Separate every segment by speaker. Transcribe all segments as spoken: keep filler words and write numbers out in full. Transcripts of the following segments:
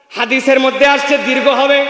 Speaker 1: হাদিসের মধ্যে আসছে দীর্ঘ হবে,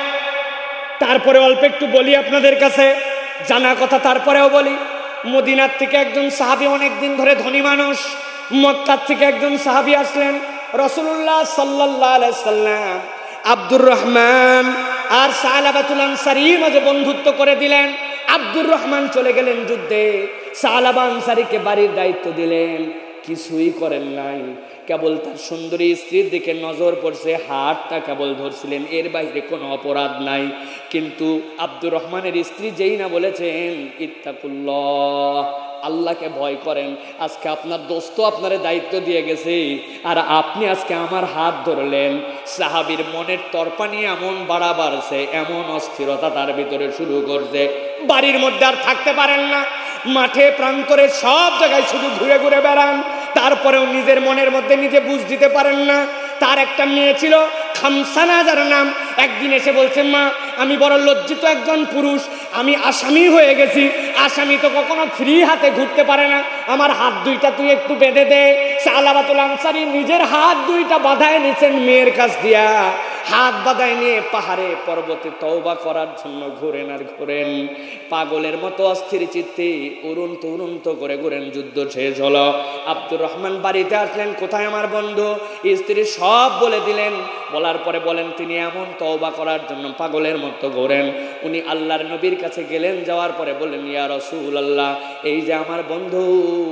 Speaker 1: তারপরে অল্প একটু বলি আপনাদের কাছে জানা কথা, তারপরেও বলি। মদিনার থেকে একজন সাহাবী, অনেকদিন ধরে ধনী মানুষ, মক্কার থেকে একজন সাহাবী আসলেন। রাসূলুল্লাহ সাল্লাল্লাহু আলাইহি সাল্লাম আব্দুর রহমান আর সালাবাতুল আনসারীর মাঝে বন্ধুত্ব করে দিলেন। আব্দুর রহমান চলে গেলেন যুদ্ধে, সালাবা আনসারীকে বাড়ির দায়িত্ব দিলেন। কিছুই করেন নাই, কেবল তার সুন্দরী স্ত্রীর দিকে নজর পড়ছে, হাতটা কেবল ধরছিলেন, এর বাইরে কোনো অপরাধ নাই। কিন্তু আব্দুর রহমানের স্ত্রী যেই না বলেছেন ইত্তাকুল্লাহ, আল্লাহকে ভয় করেন, আজকে আপনার দোস্ত আপনারে দায়িত্ব দিয়ে গেছে আর আপনি আজকে আমার হাত ধরলেন। সাহাবীর মনের তরপানি এমন বাড়া বাড়ছে, এমন অস্থিরতা তার ভিতরে শুরু করছে, বাড়ির মধ্যে আর থাকতে পারেন না। মাঠে প্রান্তরে সব জায়গায় শুধু ঘুরে ঘুরে বেড়ান, তারপরেও নিজের মনের মধ্যে নিজে বুঝ দিতে পারেন না। তার একটা মেয়ে ছিল খামসানা, যার নাম। একদিন এসে বলছেন, মা আমি বড় লজ্জিত একজন পুরুষ, আমি আসামি হয়ে গেছি। আসামি তো কখনো ফ্রি হাতে ঘুরতে পারে না, আমার হাত দুইটা তুই একটু বেঁধে দে। সালাবাতুল আনসারী নিজের হাত দুইটা বাঁধায় নিয়েছেন মেয়ের কাছ দিয়া, হাত বাঁধায় নিয়ে পাহাড়ে পর্বতে তওবা করার জন্য ঘুরেন আর ঘুরেন, পাগলের মতো অস্থির চিত্তে উড়ন্ত উড়ন্ত করে ঘুরেন। যুদ্ধ শেষ হলো, আব্দুর রহমান বাড়িতে আসলেন, কোথায় আমার বন্ধু? স্ত্রী সব বলে দিলেন। বলার পরে বলেন তিনি এমন তওবা করার জন্য পাগলের মতো ঘোরেন। উনি আল্লাহর নবীর কাছে গেলেন, যাওয়ার পরে বললেন, ইয়া রাসূলুল্লাহ, এই যে আমার বন্ধু,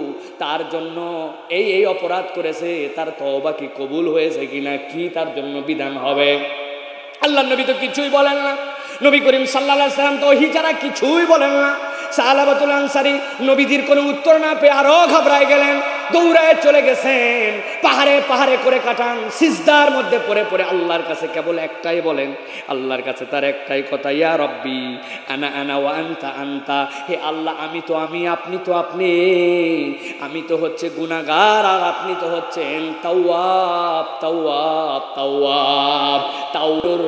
Speaker 1: তার জন্য এই এই অপরাধ করেছে, তার তওবা কি কবুল হয়েছে কিনা, কি তার জন্য বিধান হবে? আল্লাহর নবী তো কিছুই বলেন না। নবী করিম সাল্লাল্লাহু আলাইহি সাল্লাম তো ওহী ছাড়া কিছুই বলেন না। সালাবাতুল আনসারী নবীজির কোনো উত্তর না পেয়ে আরো ঘাবড়ায় গেলেন, দৌড়ায় চলে গেছেন, পাহাড়ে পাহাড়ে করে কাটান, সিজদার মধ্যে পড়ে পড়ে আল্লাহর কাছে কেবল একটাই বলেন, আল্লাহর কাছে তার একটাই কথা, ইয়া রব্বি আনা আনা ওয়া আনতা আনতা, হে আল্লাহ আমি তো আমি, আপনি তো আপনি, আমি তো হচ্ছে গুনাহগার আর আপনি তো হচ্ছেন তাওয়াব তাওয়াব তাওয়াব তাওবুর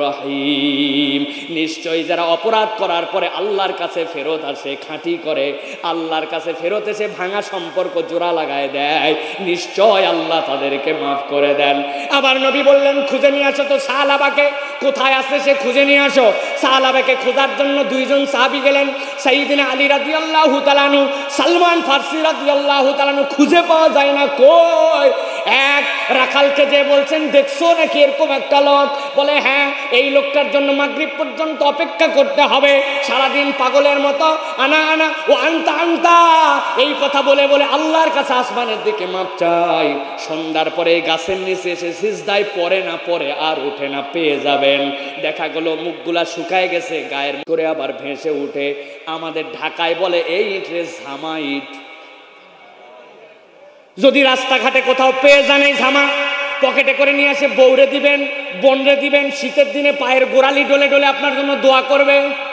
Speaker 1: রহিম। নিশ্চয়ই যারা অপরাধ করার পরে আল্লাহর কাছে ফেরত আসে, খাঁটি করে আল্লাহর কাছে ফেরত এসে ভাঙা সম্পর্ক জোড়া লাগায় দেয়, নিশ্চয় আল্লাহ তাদেরকে মাফ করে দেন। আবার নবী বললেন, খুঁজে নিয়ে আসো তো সাহাবাকে, কোথায় আছে সে খুঁজে নিয়ে আসো। সাহাবাকে খোঁজার জন্য দুইজন সাহাবী গেলেন, সাইয়্যিদিনা আলী রাদিয়াল্লাহু তাআলা আনহু, সালমান ফারসি রাদিয়াল্লাহু তাআলা আনহু, খুঁজে পাওয়া যায় না, কই? এক রাখালকে যে বলছেন, দেখছো নাকি এরকম একটা লোক? বলে হ্যাঁ, এই লোকটার জন্য মাগরিব পর্যন্ত অপেক্ষা করতে হবে, সারাদিন পাগলের মতো আনা আনা ও আনতা আনতা এই কথা বলে বলে আল্লাহর কাছে আসমানের দিকে মাপ চাই। সন্ধ্যার পরে গাছের নিচে এসে সিজদায় পড়ে না পড়ে আর উঠে না, পেয়ে যাবেন। দেখা গেল মুখগুলা শুকায় গেছে, গায়ের করে আবার ভেসে উঠে। আমাদের ঢাকায় বলে এই ইট রে ঝামা ইট। যদি রাস্তাঘাটে কোথাও পেয়ে যান এই ঝামা, পকেটে করে নিয়ে এসে বউরে দিবেন, বোনরে দিবেন, শীতের দিনে পায়ের গোড়ালি ডলে ডলে আপনার জন্য দোয়া করবে।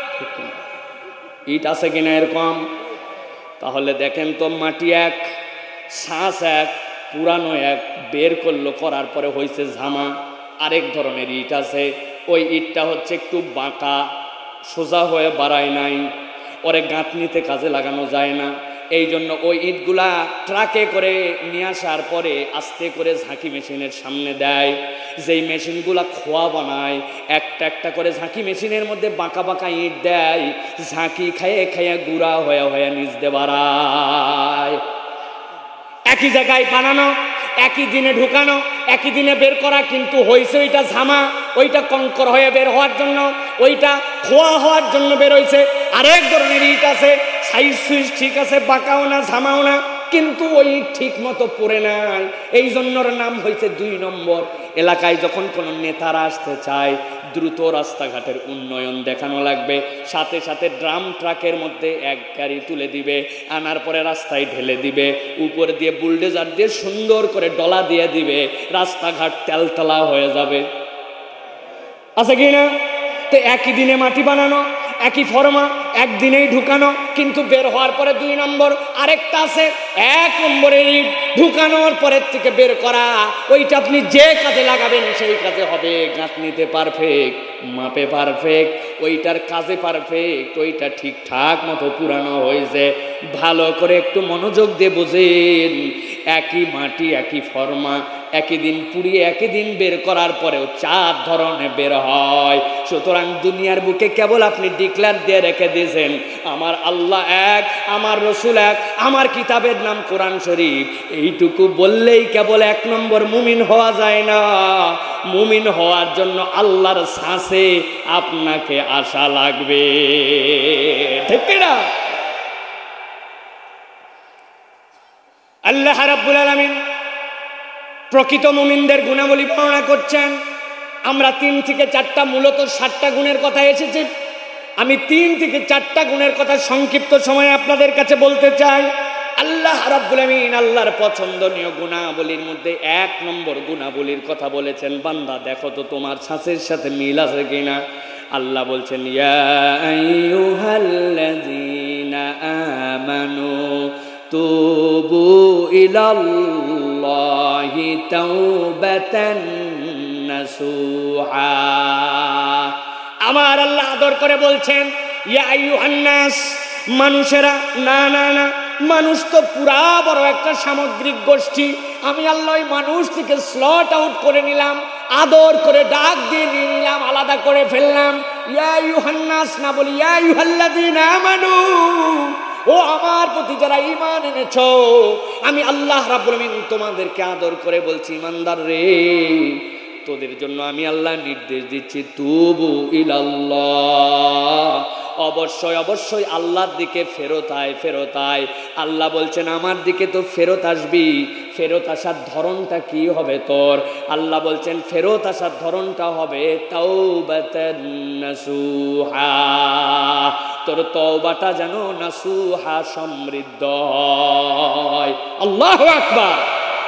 Speaker 1: ইট আছে কিনা এরকম? তাহলে দেখেন তো, মাটি এক, শ্বাস এক, পুরানো এক, বের করলো, করার পরে হয়েছে ঝামা। আরেক ধরনের ইট আছে, ওই ইটটা হচ্ছে একটু বাঁকা, সোজা হয়ে বাড়ায় নাই, ওরে গাঁথনিতে কাজে লাগানো যায় না। এই জন্য ওই ইটগুলা ট্রাকে করে নিয়ে আসার পরে আস্তে করে ঝাঁকি মেশিনের সামনে দেয়। যেই মেশিনগুলা খোয়া বানায়, একটা একটা করে ঝাঁকি মেশিনের মধ্যে বাঁকা বাঁকা ইট দেয়, ঝাঁকি খাইয়ে খাইয়ে গুঁড়া হয়ে হয়ে নিচ দিয়ে বাড়ায়। একই জায়গায় বানানো, একই দিনে ঢুকানো, একই দিনে বের করা, কিন্তু হয়েছে ওইটা ঝামা, ওইটা কঙ্কর হয়ে বের হওয়ার জন্য, ওইটা খোয়া হওয়ার জন্য বের হয়েছে। আরেক ধরনের ইট আছে, সাইজ সুইজ ঠিক আছে, বাঁকাও না ঝামাও না, কিন্তু ওই ঠিক মতো পড়ে নাই। এই জন্য নাম হয়েছে দুই নম্বর। এলাকায় যখন কোনো নেতারা আসতে চায়, দ্রুত রাস্তাঘাটের উন্নয়ন দেখানো লাগবে, সাথে সাথে ড্রাম ট্রাকের মধ্যে এক গাড়ি তুলে দিবে, আনার পরে রাস্তায় ঢেলে দিবে, উপর দিয়ে বুলডোজার দিয়ে সুন্দর করে ডলা দিয়ে দিবে, রাস্তাঘাট তেলতলা হয়ে যাবে। আছে কি না? তো একই দিনে মাটি বানানো, একই ফর্মা, একদিনেই ঢুকানো, কিন্তু বের হওয়ার পরে দুই নম্বর। আরেকটা আছে এক নম্বরের ইট, ঢুকানোর পরের থেকে বের করা, ওইটা আপনি যে কাজে লাগাবেন সেই কাজে হবে, গাঁথনিতে পারফেক্ট, মাপে পারফেক্ট, ওইটার কাজে পারফেক্ট, ওইটা ঠিকঠাক মতো পুরানো হয়েছে। ভালো করে একটু মনোযোগ দিয়ে বোঝেন, একই মাটি, একই ফর্মা, একই দিন পুড়িয়ে একই দিন বের করার পরেও চার ধরনের বের হয়। সুতরাং দুনিয়ার বুকে কেবল আপনি ডিক্লেয়ার দিয়ে রেখে দিয়েছেন আমার আল্লাহ এক, আমার রসুল এক, আমার কিতাবের নাম কোরআন শরীফ, এইটুকু বললেই কেবল এক নম্বর মুমিন হওয়া যায় না। মুমিন হওয়ার জন্য আল্লাহর শ্বাসে আপনাকে আশা লাগবে, ঠিক না? আল্লাহ রাব্বুল আলামিন প্রকৃত মুমিনদের গুণাবলী বর্ণনা করছেন। আমরা তিন থেকে চারটা, মূলত সাতটা গুণের কথা এসেছে, আমি তিন থেকে চারটা গুণের কথা সংক্ষিপ্ত সময়ে আপনাদের কাছে বলতে চাই। আল্লাহ রাব্বুল আলামিন আল্লাহর পছন্দনীয় গুণাবলীর মধ্যে এক নম্বর গুণাবলীর কথা বলেছেন, বান্দা দেখো তো তোমার শ্বাসের সাথে মিল আছে কিনা। আল্লাহ বলছেন ইয়া আইয়ুহাল্লাযীনা আমানু তুবু ইলাল্লাহি তাওবাতান নাসুহা। আমার আল্লাহ আদর করে বলছেন ইয়া আইয়ুহান নাস, মানুষেরা। না না না, মানুষ তো পুরা বড় একটা সামগ্রিক গোষ্ঠী। আমি আল্লাহ মানুষ থেকে স্লট আউট করে নিলাম, আদর করে ডাক দিয়ে নিয়ে নিলাম, আলাদা করে ফেললাম। ইয়া আইয়ুহান নাস না বলি ইয়া আইয়ুহাল্লাযীনা আমানু, ও আমার প্রতি যারা ঈমান এনেছো, আমি আল্লাহ রাব্বুল আলামিন তোমাদেরকে আদর করে বলছি ঈমানদার রে, তোদের জন্য আমি আল্লাহ নির্দেশ দিচ্ছি তুবু ইলাল্লাহ, অবশ্যই অবশ্যই আল্লাহর দিকে ফেরত আয়, ফেরত আয়। আল্লাহ বলছেন আমার দিকে তো ফেরত আসবি, ফেরত আসার ধরনটা কি হবে তোর? আল্লাহ বলছেন ফেরত আসার ধরনটা হবে তাওবাতান নাসুহা, তোর তওবাটা যেন নাসুহা, সমৃদ্ধ হয়। আল্লাহু আকবার।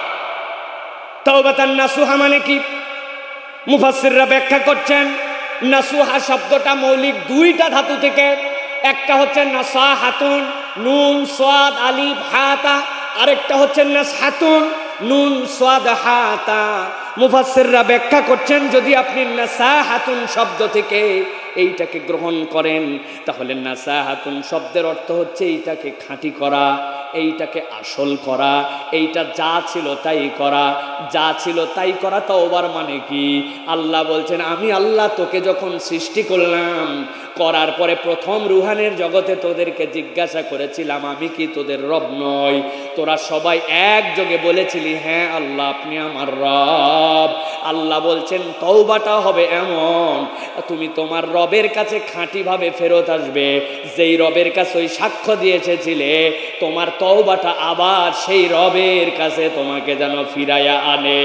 Speaker 1: তাওবাতান নাসুহা মানে কি? মুফাসসিররা ব্যাখ্যা করছেন নাসুহা শব্দটা মৌলিক দুইটা ধাতু থেকে, একটা হচ্ছে নাসাহাতুন, নুন সাদ আলিফ হাতা, আরেকটা হচ্ছে নাসহাতুন, নুন সাদ হাতা। মুফাসসিররা ব্যাখ্যা করছেন যদি আপনি নাসাহাতুন শব্দ থেকে এইটাকে গ্রহণ করেন তাহলে নাসাহাতুন শব্দের অর্থ হচ্ছে এইটাকে খাঁটি করা, এইটাকে আসল করা, এইটা যা ছিল তাই করা, যা ছিল তাই করা। তওবার মানে কি? আল্লাহ বলছেন আমি আল্লাহ তোকে যখন সৃষ্টি করলাম, করার পরে প্রথম রুহানের জগতে তোদেরকে জিজ্ঞাসা করেছিলাম আমি কি তোদের রব নই? তোরা সবাই একযোগে বলেছিলি হ্যাঁ আল্লাহ আপনি আমার রব। আল্লাহ বলছেন তওবাটা হবে এমন, তুমি তোমার রবের কাছে খাঁটিভাবে ফেরত আসবে, যেই রবের কাছে ওই সাক্ষ্য দিয়ে এসেছিলে, তোমার তওবাটা আবার সেই রবের কাছে তোমাকে যেন ফিরাইয়া আনে।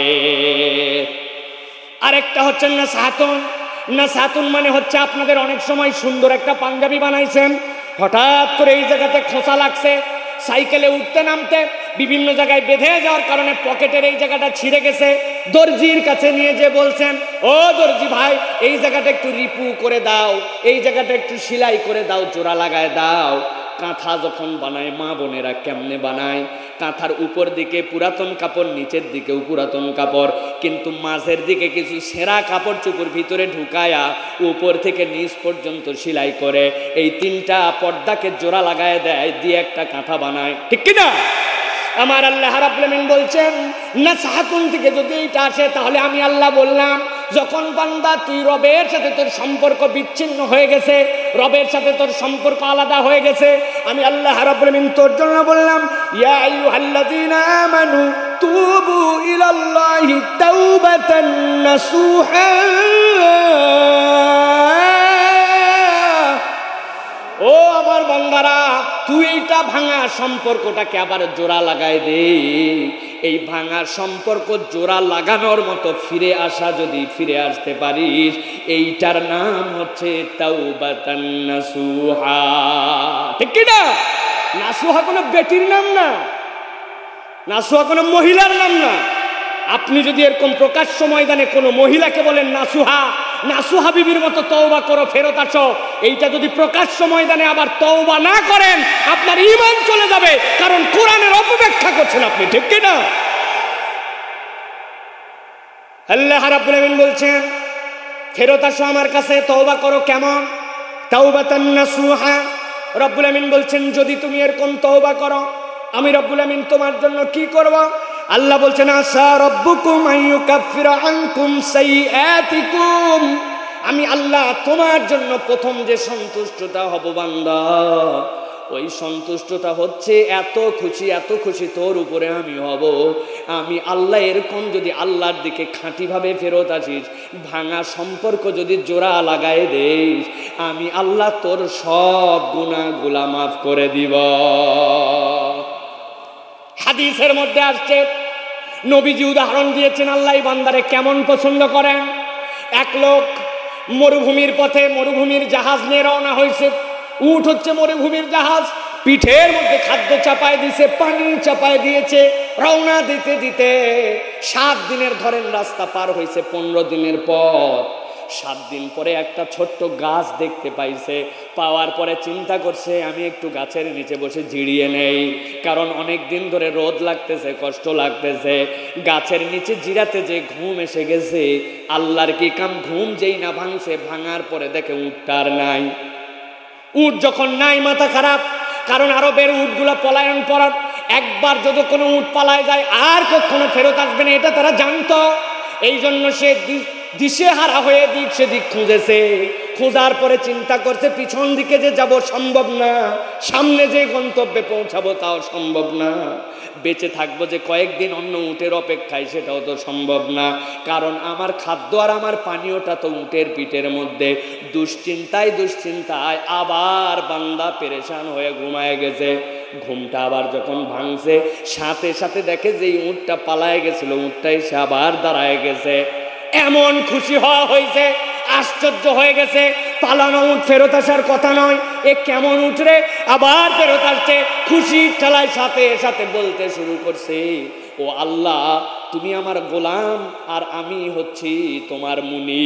Speaker 1: আরেকটা হচ্ছে নাসহাতুন। নাসহাতুন মানে হচ্ছে আপনাদের অনেক সময় সুন্দর একটা পাঞ্জাবি বানাইছেন, হঠাৎ করে এই জায়গাতে খোঁচা লাগছে, সাইকেলে উঠতে নামতে বিভিন্ন জায়গায় বেঁধে যাওয়ার কারণে পকেটের এই জায়গাটা ছিঁড়ে গেছে, দর্জির কাছে নিয়ে যে বলছেন ও দর্জি ভাই এই জায়গাটা একটু রিপু করে দাও, এই জায়গাটা একটু সেলাই করে দাও, জোড়া লাগায় দাও। কাঁথা যখন বানায় মা বোনেরা কেমনে বানায়? কাঁথার উপর দিকে পুরাতন কাপড়, নিচের দিকেও পুরাতন কাপড়, কিন্তু মাঝের দিকে কিছু সেরা কাপড় চুপড় ভিতরে ঢুকায়া উপর থেকে নিচ পর্যন্ত সেলাই করে এই তিনটা পর্দাকে জোড়া লাগায় দেয়, দিয়ে একটা কাঁথা বানায়, ঠিক কিনা? আমার আল্লাহ রাব্বুল আলামিন বলছেন নাসহাতুন থেকে যদি এটা আসে তাহলে আমি আল্লাহ বললাম যখন বান্দা তুই রবের সাথে তোর সম্পর্ক বিচ্ছিন্ন হয়ে গেছে, রবের সাথে তোর সম্পর্ক আলাদা হয়ে গেছে, আমি আল্লাহ রাব্বুল আলামিন তোর জন্য বললাম ইয়া আইয়ুহাল্লাযীনা আমানু তুবু ইলাল্লাহি তাওবাতান নাসুহা। ও আমার বান্দারা তুই এইটা ভাঙা সম্পর্কটাকে আবার জোড়া লাগাই দে। এই ভাঙা সম্পর্ক জোড়া লাগানোর মতো ফিরে আসা, যদি ফিরে আসতে পারিস, এইটার নাম হচ্ছে তাওবাতান নাসুহা, ঠিক কি না? নাসুহা কোনো বেটির নাম না, নাসুহা কোনো মহিলার নাম না। আপনি যদি এরকম প্রকাশ্য ময়দানে কোনো মহিলাকে বলেন নাসুহা, নাসুহা বিবির মতো তওবা করো, ফেরত আসো, এইটা যদি প্রকাশ্য ময়দানে আবার তওবা না করেন আপনার ঈমান চলে যাবে, কারণ কোরআনের অপব্যাখ্যা করছেন আপনি, ঠিক কি না? আল্লাহ রাব্বুল আলামিন বলছেন ফেরত আসো আমার কাছে, তওবা করো। কেমন? তাওবাতান নাসুহা। রব্বুল আলামিন বলছেন যদি তুমি এরকম তওবা করো আমি রব্বুল আলামিন তোমার জন্য কি করব? আল্লাহ বলছেন আসা রব্বুকুম আইয়ুকাফিরা আনকুম সাইয়্যাতিকুম, আমি আল্লাহ তোমার জন্য প্রথম যে সন্তুষ্টটা হব বান্দা, ওই সন্তুষ্টটা হচ্ছে এত খুশি এত খুশি তোর উপরে আমি হব, আমি আল্লাহ এরকম যদি আল্লাহর দিকে খাঁটিভাবে ফেরত আসিস, ভাঙা সম্পর্ক যদি জোড়া লাগায় দেস, আমি আল্লাহ তোর সব গুনাহগুলা মাফ করে দিব। হাদিসের মধ্যে আসছে, নবীজি উদাহরণ দিয়েছেন আল্লাহ বান্দারে কেমন পছন্দ করেন। এক লোক মরুভূমির পথে মরুভূমির জাহাজ নিয়ে রওনা হয়েছে। উট হচ্ছে মরুভূমির জাহাজ, পিঠের মধ্যে খাদ্য চাপায় দিয়েছে, পানি চাপায় দিয়েছে। রওনা দিতে দিতে সাত দিনের ধরেন রাস্তা পার হয়েছে। পনেরো দিনের পর সাত দিন পরে একটা ছোট্ট গাছ দেখতে পাইছে। পাওয়ার পরে চিন্তা করছে আমি একটু গাছের নিচে বসে জিরিয়ে নেই, কারণ অনেক দিন ধরে রোদ লাগতেছে, কষ্ট লাগতেছে। গাছের নিচে জিরাতে যে ঘুম এসে গেছে। আল্লাহর কি কাম, ঘুম যেই না ভাঙছে, ভাঙার পরে দেখে উটটার নাই। উট যখন নাই মাথা খারাপ, কারণ আরবের উটগুলো পলায়ন পরার, একবার যদি কোনো উট পালায় যায় আর কখনো ফেরত আসবে না, এটা তারা জানতো। এই জন্য সে দিশে হারা হয়ে দিক সেদিক খুঁজেছে। খোঁজার পরে চিন্তা করছে পিছন দিকে যে যাব সম্ভব না, সামনে যে গন্তব্যে পৌঁছাবো তাও সম্ভব না, বেঁচে থাকবো যে কয়েকদিন অন্য উটের অপেক্ষায় সেটাও তো সম্ভব না, কারণ আমার খাদ্য আর আমার পানীয়টা তো উটের পিঠের মধ্যে। দুশ্চিন্তায় দুশ্চিন্তায় আবার বান্দা পেরেশান হয়ে ঘুমায় গেছে। ঘুমটা আবার যখন ভাঙছে, সাথে সাথে দেখে যে উটটা পালায় গেছিল, উটটা এসে আবার দাঁড়ায় গেছে। এমন খুশি হওয়া হয়েছে, আশ্চর্য হয়ে গেছে। পালানো উট ফেরত আসার কথা নয়, এ কেমন উট রে, আবার ফেরত আসছে। খুশি ঠেলায় সাথে সাথে বলতে শুরু করছে, ও আল্লাহ তুমি আমার গোলাম আর আমি হচ্ছি তোমার মুনি।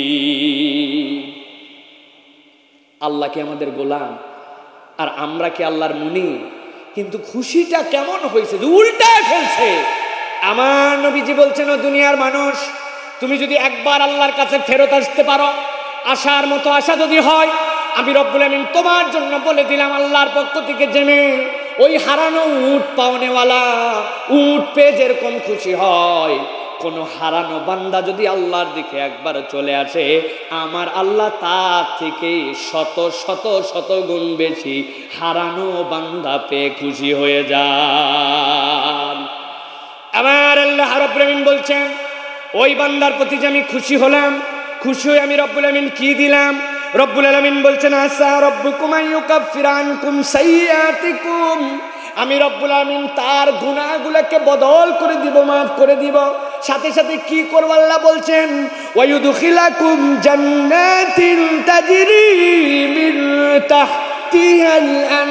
Speaker 1: আল্লাহ কি আমাদের গোলাম আর আমরা কি আল্লাহর মুনি? কিন্তু খুশিটা কেমন হয়েছে যে উল্টায় ফেলছে। আমার নবীজি বলছেন, ও দুনিয়ার মানুষ, তুমি যদি একবার আল্লাহর কাছে ফেরত আসতে পারো, আসার মতো আশা যদি হয়, আমি রব্বুল আমিন তোমার জন্য বলে দিলাম আল্লাহর পক্ষ থেকে জেনে, ওই হারানো উট পাওনেওয়ালা উট পেয়ে যেরকম খুশি হয়, কোন হারানো বান্দা যদি আল্লাহর দিকে একবার চলে আসে, আমার আল্লাহ তার থেকে শত শত শত গুণ বেশি হারানো বান্দা পেয়ে খুশি হয়ে যান। আমার আল্লাহ রব্বুল আমিন বলছেন, ওই বান্দার প্রতি যে আমি খুশি হলাম, খুশি হয়ে আমি রব্বুল আমিন কি দিলাম? রব্বুল আলামিন বলছেন, আসা রব্বুকুম আইয়ুকাফিরা আনকুম সাইয়্যাতিকুম, আমি রব্বুল আমিন তার গুনাহগুলোকে বদল করে দিব, মাফ করে দিব। সাথে সাথে কি করব আল্লাহ বলছেন, ওয়ায়ুদখিলাকুম জান্নাতিন তাজরি মিন তাহতিহাল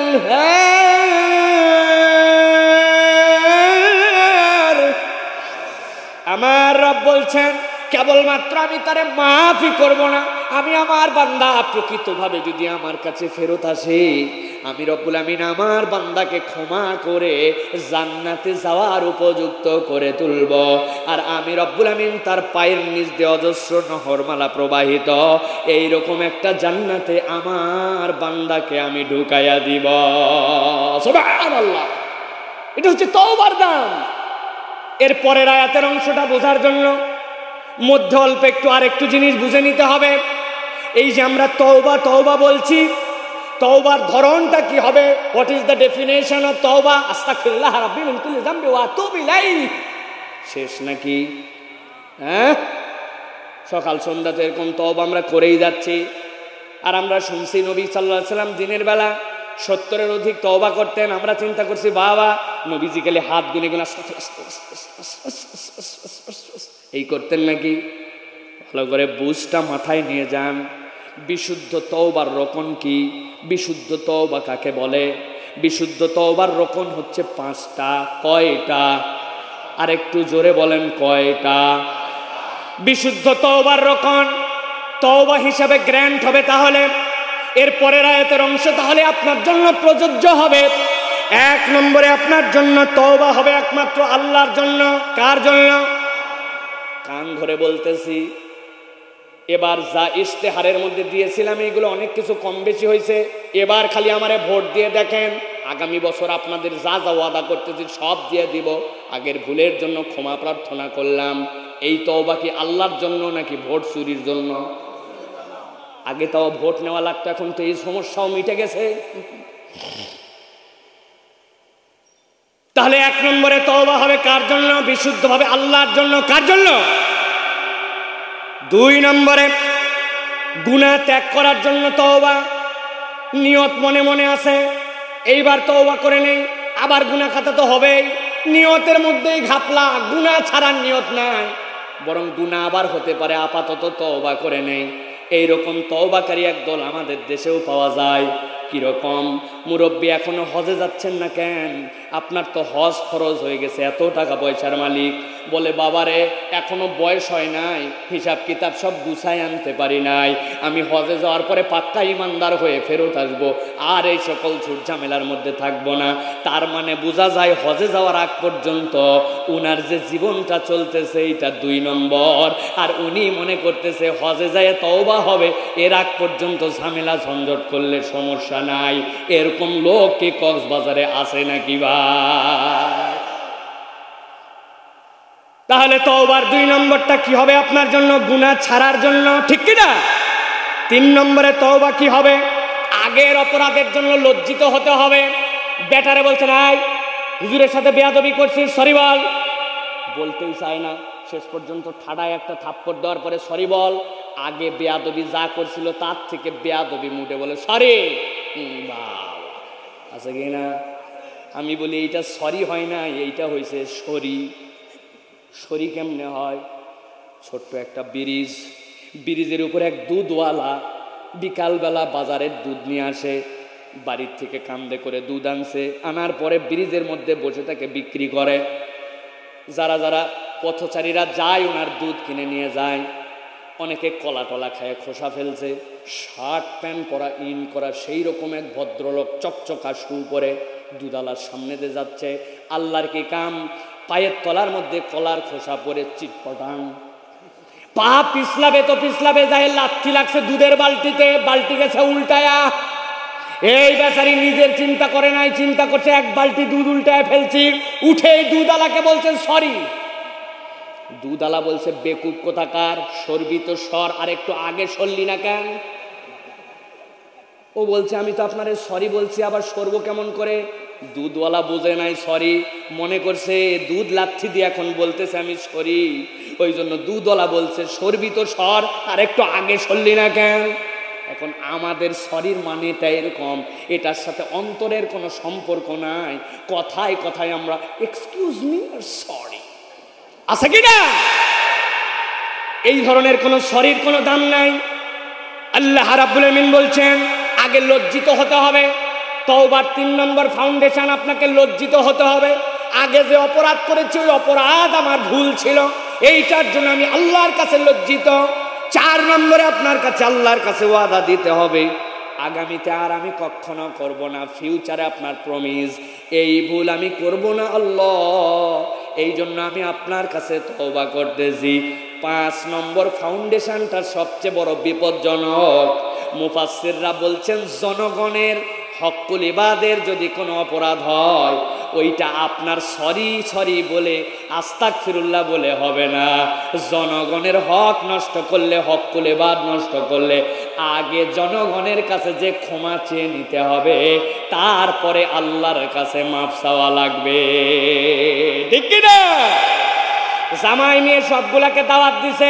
Speaker 1: আনহার। আমার রব বলছেন, কেবলমাত্র আমি তারে মাফই করব না, আমি আমার বান্দা প্রকৃতভাবে যদি আমার কাছে ফেরত আসে, আমি রব্বুল আমিন আমার বান্দাকে ক্ষমা করে জান্নাতে যাওয়ার উপযুক্ত করে তুলব। আর আমি রব্বুল আমিন তার পায়ের নিচ দিয়ে অজস্র নহরমালা প্রবাহিত এইরকম একটা জান্নাতে আমার বান্দাকে আমি ঢুকাইয়া দিব। সুবহানাল্লাহ, এটা হচ্ছে তওবার দাম। এর পরের আয়াতের অংশটা বোঝার জন্য মধ্যে অল্প একটু আর একটু জিনিস বুঝে নিতে হবে। এই যে আমরা তওবা তওবা বলছি, তওবার ধরনটা কি হবে? What is the definition of তওবা? আস্তাগফিরুল্লাহ রাব্বি মিন কুল্লি যামবি ওয়া আতুবু ইলাইহি। শেষ নাকি? হ্যাঁ, সকাল সন্ধ্যাতে এরকম তওবা আমরা করেই যাচ্ছি। আর আমরা শুনছি নবী সাল্লাল্লাহু আলাইহি সাল্লাম দিনের বেলা সত্তরের অধিক তওবা করতেন। আমরা চিন্তা করছি বাবা, নবীজি গেলে হাত গুনে গুনে এই করতেন নাকি? ভালো করে বুঝটা মাথায় নিয়ে যান। বিশুদ্ধ তওবার রকন কি? বিশুদ্ধ তওবা কাকে বলে? বিশুদ্ধ তওবার রকন হচ্ছে পাঁচটা। কয়টা? আর একটু জোরে বলেন, কয়টা? বিশুদ্ধ তওবার রকন তওবা হিসাবে গ্র্যান্ট হবে। তাহলে এর পরের আয়াতের অংশ তাহলে আপনার জন্য প্রযোজ্য হবে। এক নম্বরে আপনার জন্য তওবা হবে একমাত্র আল্লাহর জন্য। কার জন্য? কান ধরে বলতেছি, এবার যা ইশতেহারের মধ্যে দিয়েছিলাম এগুলো অনেক কিছু কম বেশি হয়েছে। এবার খালি আমারে ভোট দিয়ে দেখেন আগামী বছর আপনাদের যা যা ওয়াদা করতেছি সব দিয়ে দিব, আগের ভুলের জন্য ক্ষমা প্রার্থনা করলাম। এই তওবা কি আল্লাহর জন্য নাকি ভোট চুরির জন্য? আগে তাও ভোট নেওয়া লাগতো, এখন তো এই সমস্যাও মিটে গেছে। তাহলে এক নম্বরে তওবা হবে কার জন্য? বিশুদ্ধভাবে আল্লাহর জন্য। কার জন্য? দুই নম্বরে গুনাহ ত্যাগ করার জন্য তওবা। নিয়ত মনে মনে আছে, এইবার তওবা করে নেই, আবার গুনাহ খাতা তো হবেই, নিয়তের মধ্যেই ঘাপলা, গুনাহ ছাড়ার নিয়ত নাই, বরং গুনাহ আবার হতে পারে, আপাতত তওবা করে নেই। এইরকম তওবাকারী একদল আমাদের দেশেও পাওয়া যায়। কিরকম? মুরব্বী এখনো হজে যাচ্ছেন না কেন? আপনার তো হজ ফরজ হয়ে গেছে, এত টাকা পয়সার মালিক। বলে বাবারে এখনো বয়স হয় নাই, হিসাব কিতাব সব গুছাই আনতে পারি নাই, আমি হজে যাওয়ার পরে পাক্কা ইমানদার হয়ে ফেরত আসবো, আর এই সকল ঝুট ঝামেলার মধ্যে থাকবো না। তার মানে বোঝা যায় হজে যাওয়ার আগ পর্যন্ত উনার যে জীবনটা চলতেছে এটা দুই নম্বর, আর উনি মনে করতেছে হজে যায় তওবা হবে, এর আগ পর্যন্ত ঝামেলা ঝঞ্ঝট করলে সমস্যা নাই। এরকম লোক কি কক্সবাজারে আছে নাকি ভাই? তাহলে তওবার দুই নম্বরটা কি হবে আপনার জন্য? গুনাহ ছাড়ার জন্য, ঠিক কি না? তিন নম্বরে তওবা কি হবে? আগের অপরাধের জন্য লজ্জিত হতে হবে। বেটারে বলছেন আয় হুজুরের সাথে বেয়াদবি করছিস, সরি বল, বলতেই চায় না, শেষ পর্যন্ত ঠাডায় একটা থাপ্পড় দেওয়ার পরে সরি বল। আগে বেয়াদবি যা করছিল তার থেকে বেয়াদবি মুডে বলে সরি। বাবা আছে কি না? আমি বলি এইটা সরি হয় না, এইটা হয়েছে সরি। সরি কেমনে হয়? ছোট্ট একটা ব্রিজ, ব্রিজের উপরে এক দুধওয়ালা বিকালবেলা বাজারের দুধ নিয়ে আসে, বাড়ির থেকে কান্দে করে দুধ আনছে, আনার পরে ব্রিজের মধ্যে বসে তাকে বিক্রি করে। যারা যারা পথচারীরা যায় ওনার দুধ কিনে নিয়ে যায়। অনেকে কলা টলা খায় খোসা ফেলছে, শার্ট প্যান্ট পরা ইন করা সেই রকম এক ভদ্রলোক চকচকা শু পরে দুধালার সামনে দিয়ে যাচ্ছে। আল্লাহর কি কাম, পায়ের তলার মধ্যে কলার খোসা পরে চিটপটাং, পা পিছলাবে তো পিছলাবে, যায় লাথি লাগছে দুধের বালতিতে, বালতি গেছে উল্টায়া। এই বেচারি নিজের চিন্তা করে নাই, চিন্তা করছে এক বালতি দুধ উল্টায় ফেলছি, উঠে দুধালাকে বলছে সরি। দুধালা বলছে বেকুব কোথাকার, সরবি তো সর, আর একটু আগে সরলি না কেন? ও বলছে আমি তো আপনারে সরি বলছি, আবার সরবো কেমন করে? দুধওয়ালা বোঝে নাই সরি, মনে করছে দুধ লাথি দিয়ে এখন বলতেছে আমি সরি, ওই জন্য দুধওয়ালা বলছে সরবি তো সর, আর একটু আগে সরলি না কেন? এখন আমাদের সরির মানেটা এরকম, এটার সাথে অন্তরের কোনো সম্পর্ক নাই, কথায় কথায় আমরা এক্সকিউজ মি আর সরি, আছে কি না? এই ধরনের কোন সরির কোনো দাম নাই। আল্লাহ রাব্বুল আমিন বলছেন আগে লজ্জিত হতে হবে। তওবার তিন নম্বর ফাউন্ডেশন, আপনাকে লজ্জিত হতে হবে। আগে যে অপরাধ করেছি ওই অপরাধ আমার ভুল ছিল, এইটার জন্য আমি আল্লাহর কাছে লজ্জিত। চার নম্বরে আপনার কাছে আল্লাহর কাছে ওয়াদা দিতে হবে আগামীতে আর আমি কখনো করব না, ফিউচারে আপনার প্রমিস এই ভুল আমি করব না আল্লাহ, এই জন্য আমি আপনার কাছে তওবা করতেছি। পাঁচ নম্বর ফাউন্ডেশনটা সবচেয়ে বড় বিপজ্জনক। মুফাসসিররা বলছেন জনগণের হক্কুল ইবাদের যদি কোনো অপরাধ হয় ওইটা আপনার সরি সরি বলে আস্তাগফিরুল্লাহ বলে হবে না। জনগণের হক নষ্ট করলে, হক্কুল ইবাদ নষ্ট করলে আগে জনগণের কাছে যে ক্ষমা চেয়ে নিতে হবে, তারপরে আল্লাহর কাছে মাফ চাওয়া লাগবে, ঠিক কি না? জামাই মেয়ে সবগুলাকে দাওয়াত দিছে,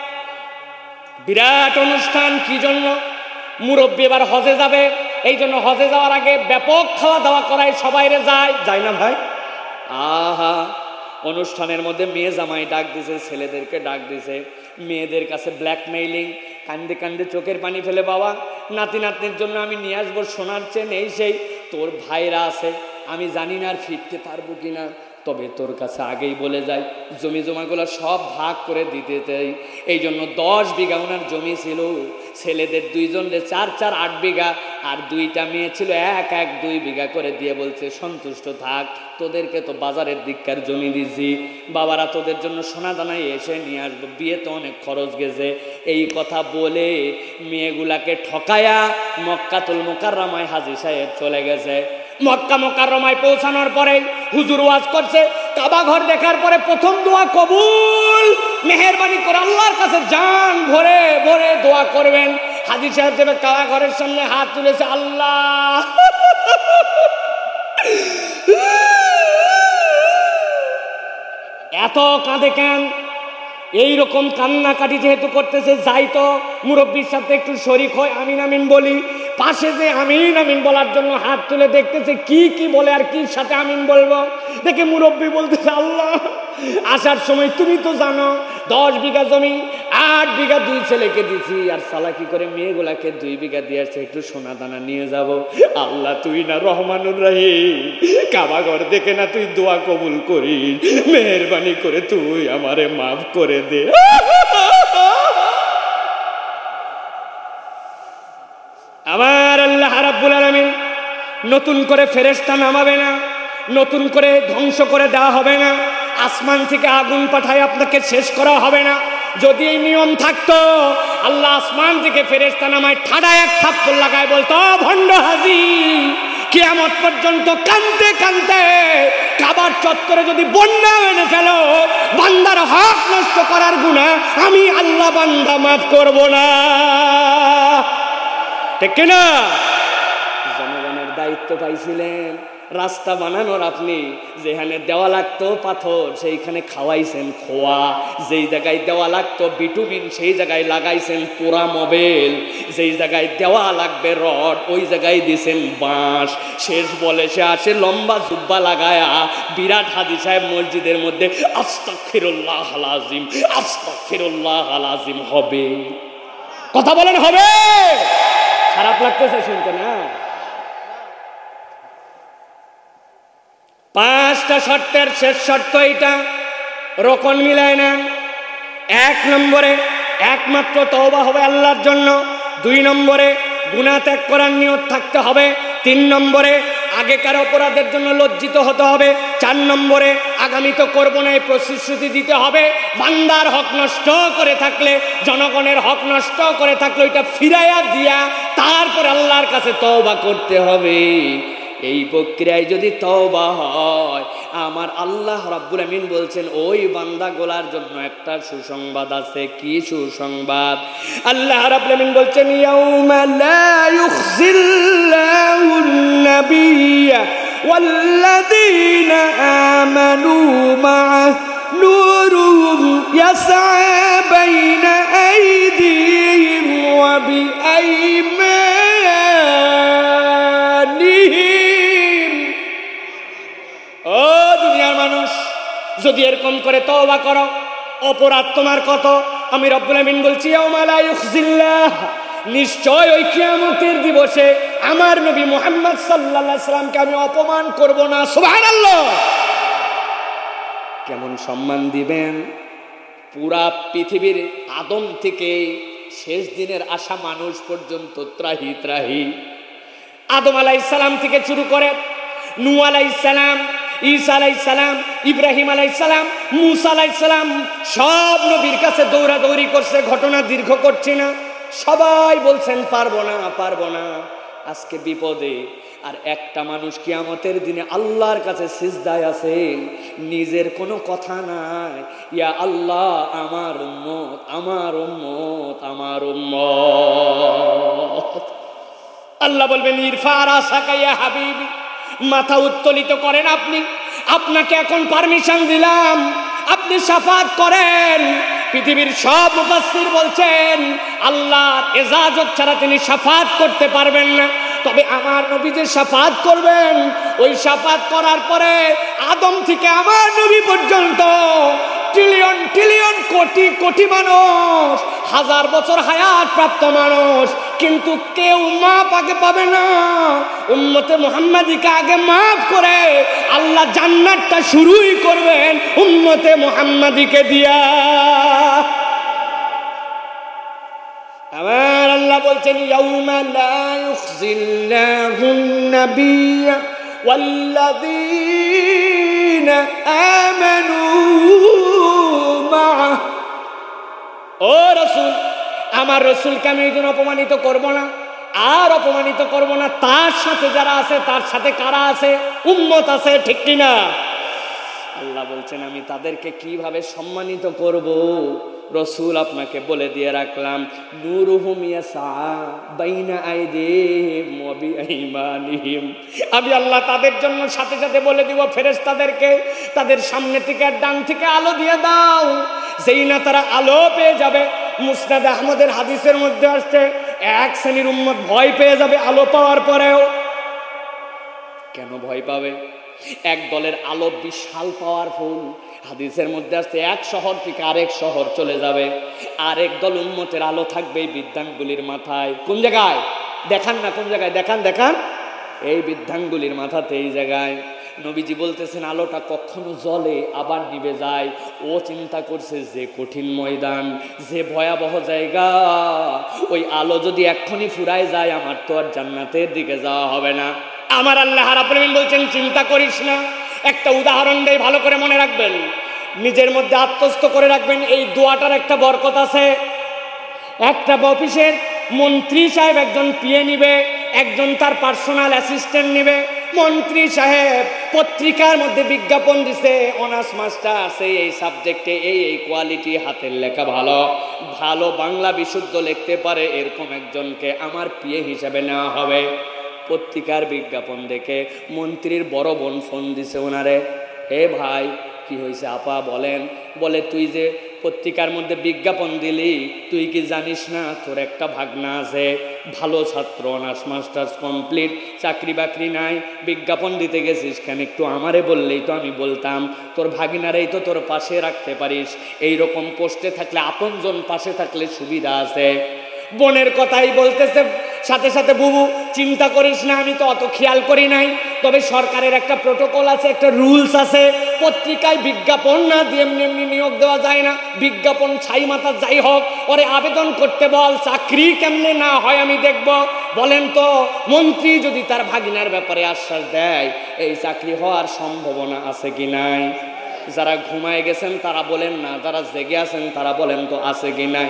Speaker 1: বিরাট অনুষ্ঠান। কি জন্য? মুরব্বী এবার হজে যাবে, এই জন্য হজে যাওয়ার আগে ব্যাপক খাওয়া দাওয়া করায় সবাইরে যায়, যায় না ভাই? আহা, অনুষ্ঠানের মধ্যে মেয়ে জামাই ডাক দিছে, ছেলেদেরকে ডাক দিছে, মেয়েদের কাছে ব্ল্যাকমেইলিং, কান্দে কান্দে চোখের পানি ফেলে বাবা নাতি নাতনির জন্য আমি নিয়ে আসবো সোনার চেন, এই সেই, তোর ভাইরা আছে আমি জানি না আর ফিরতে পারবো কিনা, তবে তোর কাছে আগেই বলে যাই জমি জমাগুলো সব ভাগ করে দিতে চাই। এই জন্য দশ বিঘা ওনার জমি ছিল, ছেলেদের দুইজনরে চার চার আট বিঘা, আর দুইটা মেয়ে ছিল এক এক দুই বিঘা করে দিয়ে বলছে সন্তুষ্ট থাক, তোদেরকে তো বাজারের দিককার জমি দিছি, বাবারা তোদের জন্য সোনা দানায় এসে নিয়ে আসবো, বিয়ে তো অনেক খরচ গেছে। এই কথা বলে মেয়েগুলাকে ঠকায়া মক্কাতুল মুকাররমায় হাজী সাহেব চলে গেছে। মক্কা মুকাররমায় পৌঁছানোর পরে হুজুর ওয়াজ করছে, কাবা ঘর দেখার পরে প্রথম দোয়া কবুল। মেহেরবানি করে আল্লাহর কাছে জান ভরে ভরে দোয়া করবেন। হাজী সাহেব যাবে কাবা ঘরের সামনে হাত তুলেছে, আল্লাহ এত কাঁদে কেন? এইরকম কান্নাকাটি যেহেতু করতেছে, যাই তো মুরব্বীর সাথে একটু শরীক হয়, আমিন আমিন বলি। পাশে যে আমিন আমিন বলার জন্য হাত তুলে দেখতেছে কি কি বলে আর কি সাথে আমিন বলবো। দেখে মুরব্বী বলতেছে, আল্লাহ আসার সময় তুমি তো জানো দশ বিঘা জমি আট বিঘা দুই ছেলেকে দিছি, আর সালাকি করে মেয়েগুলাকে দুই বিঘা দিয়ে আসছে, একটু সোনা দানা নিয়ে যাব। আল্লাহ তুই না রহমানুর রহিম, কাবা ঘর দেখে না তুই দোয়া কবুল করিস, মেহেরবানি করে তুই আমারে মাফ করে দে। আমার আল্লাহ রাব্বুল আলামিন নতুন করে ফেরেশতা নামাবে না, নতুন করে ধ্বংস করে দেওয়া হবে না, আসমান থেকে আগুন পাঠায় আপনাকে শেষ করা হবে না। যদি এই নিয়ম থাকতো, আল্লাহ আসমান থেকে ফেরেশতা নামায় ঠাডা এক থাপ্পড় লাগায় বলতো, ভণ্ড হাজী, কিয়ামত পর্যন্ত কানতে কানতে কাবার চত্বরে যদি বন্যা এনে ফেলো, বান্দার হক নষ্ট করার গুনাহ আমি আল্লাহ বান্দা মাফ করব না। ঠিক না? জনগণের দায়িত্ব পাইছিলেন, রাস্তা বানানোর, আপনি যেখানে দেওয়া লাগতো পাথর সেইখানে খাওয়াইছেন খোয়া, যেই জায়গায় দেওয়া লাগতো বিটুমিন সেই জায়গায় লাগাইছেন পোড়া মোবেল, যেই জায়গায় দেওয়া লাগবে রড ওই জায়গায় দিয়েছেন বাঁশ। শেষ বলে সে আসে লম্বা জুব্বা লাগায়া বিরাট হাজী সাহেব মসজিদের মধ্যে আস্তাগফিরুল্লাহ আল আযীম আস্তাগফিরুল্লাহ আল আযীম হবে। কথা বলেন হবে? খারাপ লাগতেছে শুনতে না? পাঁচটা শর্তের শেষ শর্ত এইটা, রকম মিলায় না। এক নম্বরে একমাত্র তওবা হবে আল্লাহর জন্য, দুই নম্বরে গুনাহ ত্যাগ করার নিয়ত থাকতে হবে, তিন নম্বরে আগেকার অপরাধের জন্য লজ্জিত হতে হবে, চার নম্বরে আগামী তো করবো না এই প্রতিশ্রুতি দিতে হবে। বান্দার হক নষ্ট করে থাকলে, জনগণের হক নষ্ট করে থাকলে ওইটা ফিরাইয়া দিয়া তারপরে আল্লাহর কাছে তওবা করতে হবে। এই প্রক্রিয়ায় যদি তওবা হয়, আমার আল্লাহ রাব্বুল আমিন বলছেন ওই বান্দাগুলার জন্য একটা সুসংবাদ আছে। কি সুসংবাদ? আল্লাহ রাব্বুল আমিন বলছেন, ইয়াউমা লা ইউখজিল্লাহুন নাবিয়্যা ওয়াল্লাযীনা আমানু মা'আহু নূরুহুম ইয়াসআ বাইনা আইদিহিম ওয়া বিআইমানিহিম। ও দুনিয়ার মানুষ, যদি এরকম করে তওবা করো, অপরাধ তোমার কত? আমি রব্বুল আমিন বলছি, ইয়াউমা লা ইউখজিল্লাহ, নিশ্চয় ওই কিয়ামতের দিবসে আমার নবী মুহাম্মদ সাল্লাল্লাহু আলাইহি সাল্লামকে আমি অপমান করব না। সুবহানাল্লাহ! কেমন সম্মান দিবেন? পুরা পৃথিবীর আদম থেকে শেষ দিনের আশা মানুষ পর্যন্ত ত্রাহি ত্রাহি। আদম আলাইহিস সালাম থেকে শুরু করে নূহ আলাইহিস সালাম, ঈসা আলাইহিস সালাম, ইব্রাহিম আলাইহিস সালাম, মূসা আলাইহিস সালাম, সব নবীর কাছে দৌড়াদৌড়ি করছে। ঘটনা দীর্ঘ করছি না, সবাই বলছেন পারবো না পারবো না। আজকে বিপদে আর একটা মানুষ কিয়ামতের দিনে আল্লাহর কাছে সিজদায় আছে, নিজের কোনো কথা নাই, ইয়া আল্লাহ আমার উম্মত আমার উম্মত আমার উম্মত। আল্লাহ বলবেন, ইরফা রাসাকা ইয়া হাবিবি, মাথা উত্তোলিত করেন আপনি, আপনাকে এখন পারমিশন দিলাম, আপনি শাফাত করেন। পৃথিবীর সব মুফাসসির বলছেন আল্লাহর ইজাজত ছাড়া তিনি শাফাত করতে পারবেন না। তবে আমার নবী যে শাফাত করবেন, ওই শাফাত করার পরে আদম থেকে আমার নবী পর্যন্ত ট্রিলিয়ন ট্রিলিয়ন কোটি কোটি মানুষ, হাজার বছর হায়াত প্রাপ্ত মানুষ, কিন্তু কেউ মাপ আগে পাবে না। উম্মতে মুহাম্মাদিকে আগে মাফ করে আল্লাহ জান্নাতটা শুরুই করবেন উম্মতে মুহাম্মাদিকে দিয়া। আমার আল্লাহ বলছেন, ইয়াউমা লা ইউখজিল্লাহুন নাবিয়্যা ওয়াল্লাযীনা আমানু মা'আহু। ও রাসূল, আমার রাসূলকে আমি এইজন্য অপমানিত করব না, আর অপমানিত করব না। তার সাথে যারা আছে, তার সাথে কারা আছে? উম্মত আছে, ঠিক কিনা? আল্লাহ বলছেন আমি তাদেরকে কিভাবে সম্মানিত করব, রসুল আপনাকে বলে দিয়ে রাখলাম। নূরুহুম ইয়াসা বাইনা আইদিহিম ওয়া বিআইমানিহিম। আমি আল্লাহ তাদের জন্য সাথে সাথে বলে দিব ফেরেশতাদেরকে, তাদের সামনে থেকে আর ডান থেকে আলো দিয়ে দাও। যেই না তারা আলো পেয়ে যাবে, মুসনাদ আহমদের হাদিসের মধ্যে আসছে এক শ্রেণীর উম্মত ভয় পেয়ে যাবে আলো পাওয়ার পরেও। কেন ভয় পাবে? এক দলের আলো বিশাল পাওয়ারফুল। হাদিসের মধ্যে আসছে এক শহর থেকে আরেক শহর চলে যাবে, আরেক দল উম্মতের আলো থাকবে এই বৃদ্ধাঙ্গুলির মাথায়। কোন জায়গায় দেখান না, কোন জায়গায় দেখান দেখান এই বৃদ্ধাঙ্গুলির মাথাতে, এই জায়গায়। নবীজি বলতেছেন আলোটা কখনো জ্বলে আবার নিভে যায়। ও চিন্তা করছে যে কঠিন ময়দান, যে ভয়াবহ জায়গা, ওই আলো যদি এক্ষুনি ফুরায় যায় আমার তো আর জান্নাতের দিকে যাওয়া হবে না। আমার আল্লাহ রাব্বুল আলামিন বলছেন চিন্তা করিস না। একটা উদাহরণ দেই, ভালো করে মনে রাখবেন, নিজের মধ্যে আত্মস্থ করে রাখবেন। এই দোয়াটার একটা বরকত আছে। একটা অফিসের মন্ত্রী সাহেব একজন পিএ নিবে, একজন তার পার্সোনাল অ্যাসিস্ট্যান্ট নিবে। মন্ত্রী সাহেব পত্রিকার মধ্যে বিজ্ঞাপন দিছে, অনার্স মাস্টার আছে এই সাবজেক্টে, এই এই কোয়ালিটি, হাতের লেখা ভালো, ভালো বাংলা বিশুদ্ধ লিখতে পারে, এরকম একজনকে আমার পিএ হিসাবে নেওয়া হবে। পত্রিকার বিজ্ঞাপন দেখে মন্ত্রীর বড় বোন ফোন দিছে ওনারে, হে ভাই কি হয়েছে আপা বলেন। বলে তুই যে পত্রিকার মধ্যে বিজ্ঞাপন দিলি, তুই কি জানিস না তোর একটা ভাগনা আছে, ভালো ছাত্র, অনার্স মাস্টার্স কমপ্লিট, চাকরি বাকরি নাই, বিজ্ঞাপন দিতে গেছিস কেন? একটু আমারে বললেই তো আমি বলতাম। তোর ভাগিনারেই তো তোর পাশে রাখতে পারিস। এই রকম পোস্টে থাকলে, আপনজন পাশে থাকলে সুবিধা আছে। বোনের কথাই বলতেছে সাথে সাথে, বুবু চিন্তা করিস না, আমি তো অত খেয়াল করি নাই, তবে সরকারের একটা প্রোটোকল আছে, একটা রুলস আছে, পত্রিকায় বিজ্ঞাপন না দিয়ে এমনি এমনি নিয়োগ দেওয়া যায় না। বিজ্ঞাপন ছাই মাথা যাই হোক, ওরে আবেদন করতে বল, চাকরি কেমনে না হয় আমি দেখব। বলেন তো মন্ত্রী যদি তার ভাগিনার ব্যাপারে আশ্বাস দেয়, এই চাকরি হওয়ার সম্ভাবনা আছে কি নাই? যারা ঘুমায় গেছেন তারা বলেন না, যারা জেগে আছেন তারা বলেন তো আছে কি নাই?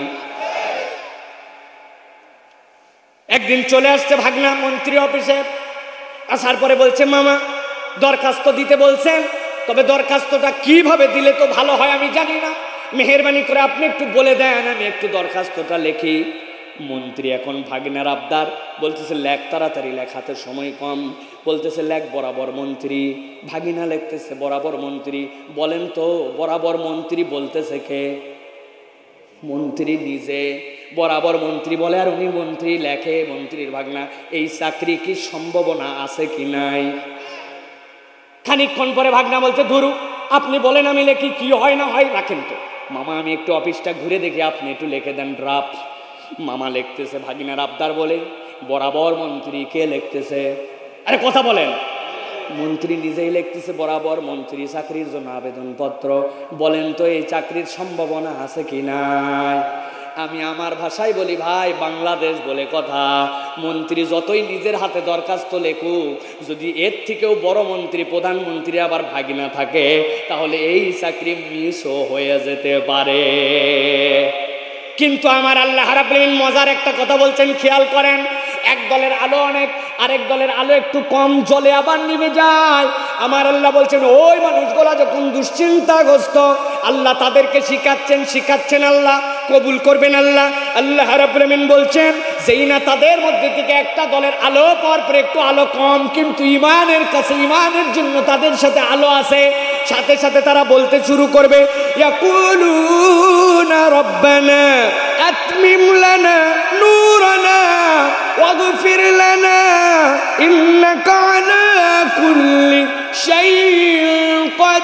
Speaker 1: একদিন চলে আসছে ভাগনা মন্ত্রী অফিসে, আসার পরে বলছে মামা দরখাস্ত দিতে বলছেন, তবে দরখাস্তটা কিভাবে দিলে তো ভালো হয় আমি জানি না, মেহেরবানি করে আপনি একটু বলে দেন, আমি একটু দরখাস্তটা লিখি। মন্ত্রী এখন ভাগনার আবদার, বলতেছে লেখ তাড়াতাড়ি, লেখাতে সময় কম। বলতেছে লেখ বরাবর মন্ত্রী। ভাগিনা লিখতেছে বরাবর মন্ত্রী। বলেন তো বরাবর মন্ত্রী বলতেছে কে? মন্ত্রী নিজে। বরাবর মন্ত্রী বলে আর উনি মন্ত্রী লেখে। মন্ত্রীর ভাগনা, এই চাকরি কি সম্ভাবনা আছে কি নাই? খানিকক্ষণ পরে ভাগনা বলছে ধুরু আপনি বলেন আমি লেখি, কি হয় না হয় রাখেন তো। মামা আমি একটু অফিসটা ঘুরে দেখি, আপনি একটু লিখে দেন ড্রাফট। মামা লিখতেছে, ভাগিনার আবদার বলে বরাবর মন্ত্রী। কে লিখতেছে? আরে কথা বলেন। মন্ত্রী নিজেই লিখতেছে বরাবর মন্ত্রী, চাকরির জন্য আবেদনপত্র। বলেন তো এই চাকরির সম্ভাবনা আছে কি নাই? আমি আমার ভাষায় বলি ভাই, বাংলাদেশ বলে কথা। মন্ত্রী যতই নিজের হাতে দরখাস্ত লেখুক, যদি এর থেকেও বড় মন্ত্রী, প্রধানমন্ত্রী আবার ভাগিনা থাকে, তাহলে এই চাকরি মিসও হয়ে যেতে পারে। কিন্তু আমার আল্লাহ রাব্বুল আলামিন মজার একটা কথা বলছেন, খেয়াল করেন। এক দলের আলো অনেক, আরেক দলের আলো একটু কম জ্বলে আবার নিভে যায়। আমার আল্লাহ বলছেন ওই মানুষগুলা যখন দুশ্চিন্তাগ্রস্ত, আল্লাহ তাদেরকে শিখাচ্ছেন শিখাচ্ছেন আল্লাহ কবুল করবেন আল্লাহ। আল্লাহ রাব্বুল আলামিন বলছেন যেই না তাদের মধ্যে থেকে একটা দলের আলো পাওয়ার পরে একটু আলো কম, কিন্তু ইমানের কাছে, ইমানের জন্য তাদের সাথে আলো আছে, সাথে সাথে তারা বলতে শুরু করবে ইয়াকুলুনা রব্বানা আতমিম লানা নূরানা ওয়াগফির লানা ইন্নাকা আলা কুল্লি শাইইন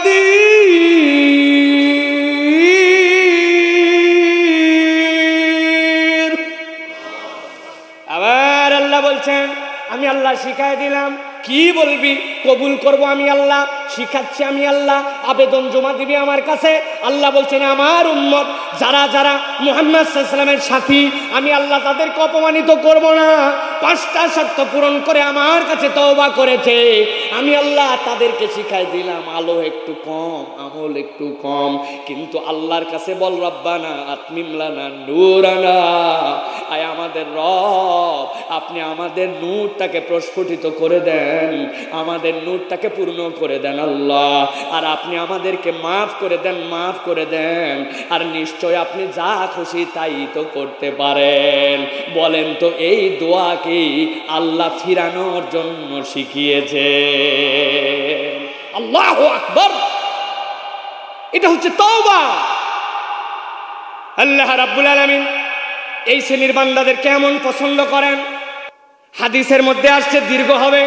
Speaker 1: কাদির। আবার আল্লাহ বলছেন আমি আল্লাহ শিখাই দিলাম, কি বলবি? কবুল করব আমি আল্লাহ, শিখাচ্ছি আমি আল্লাহ, আবেদন জমা দিবি আমার কাছে। আল্লাহ বলছেন আমার উম্মত যারা যারা মুহাম্মদ সাল্লাল্লাহু আলাইহি ওয়াসাল্লামের সাথী, আমি আল্লাহ তাদেরকে অপমানিত করব না। পাঁচটা শর্ত পূরণ করে আমার কাছে তওবা করেছে, আমি আল্লাহ তাদেরকে শিখাই দিলাম। আলো একটু কম, আমল একটু কম, কিন্তু আল্লাহর কাছে বল রব্বানা আতমিম লানা নূরানা, আয় আমাদের রব আপনি আমাদের নূরটাকে প্রস্ফুটিত করে দেন, আমাদের নূরটাকে পূর্ণ করে দেন আল্লাহ। আর আপনি আমাদেরকে মাফ করে দেন, মাফ করে দেন। আর নিশ্চয় আপনি যা খুশি তাই তো করতে পারেন। বলেন তো এই দোয়া কি আল্লাহ ফিরানোর জন্য শিখিয়েছে? আল্লাহু আকবার। এটা হচ্ছে তওবা। আল্লাহ রাব্বুল আলামিন এই শ্রেণীর বান্দাদের কেমন পছন্দ করেন। হাদিসের মধ্যে আসছে, দীর্ঘ হবে,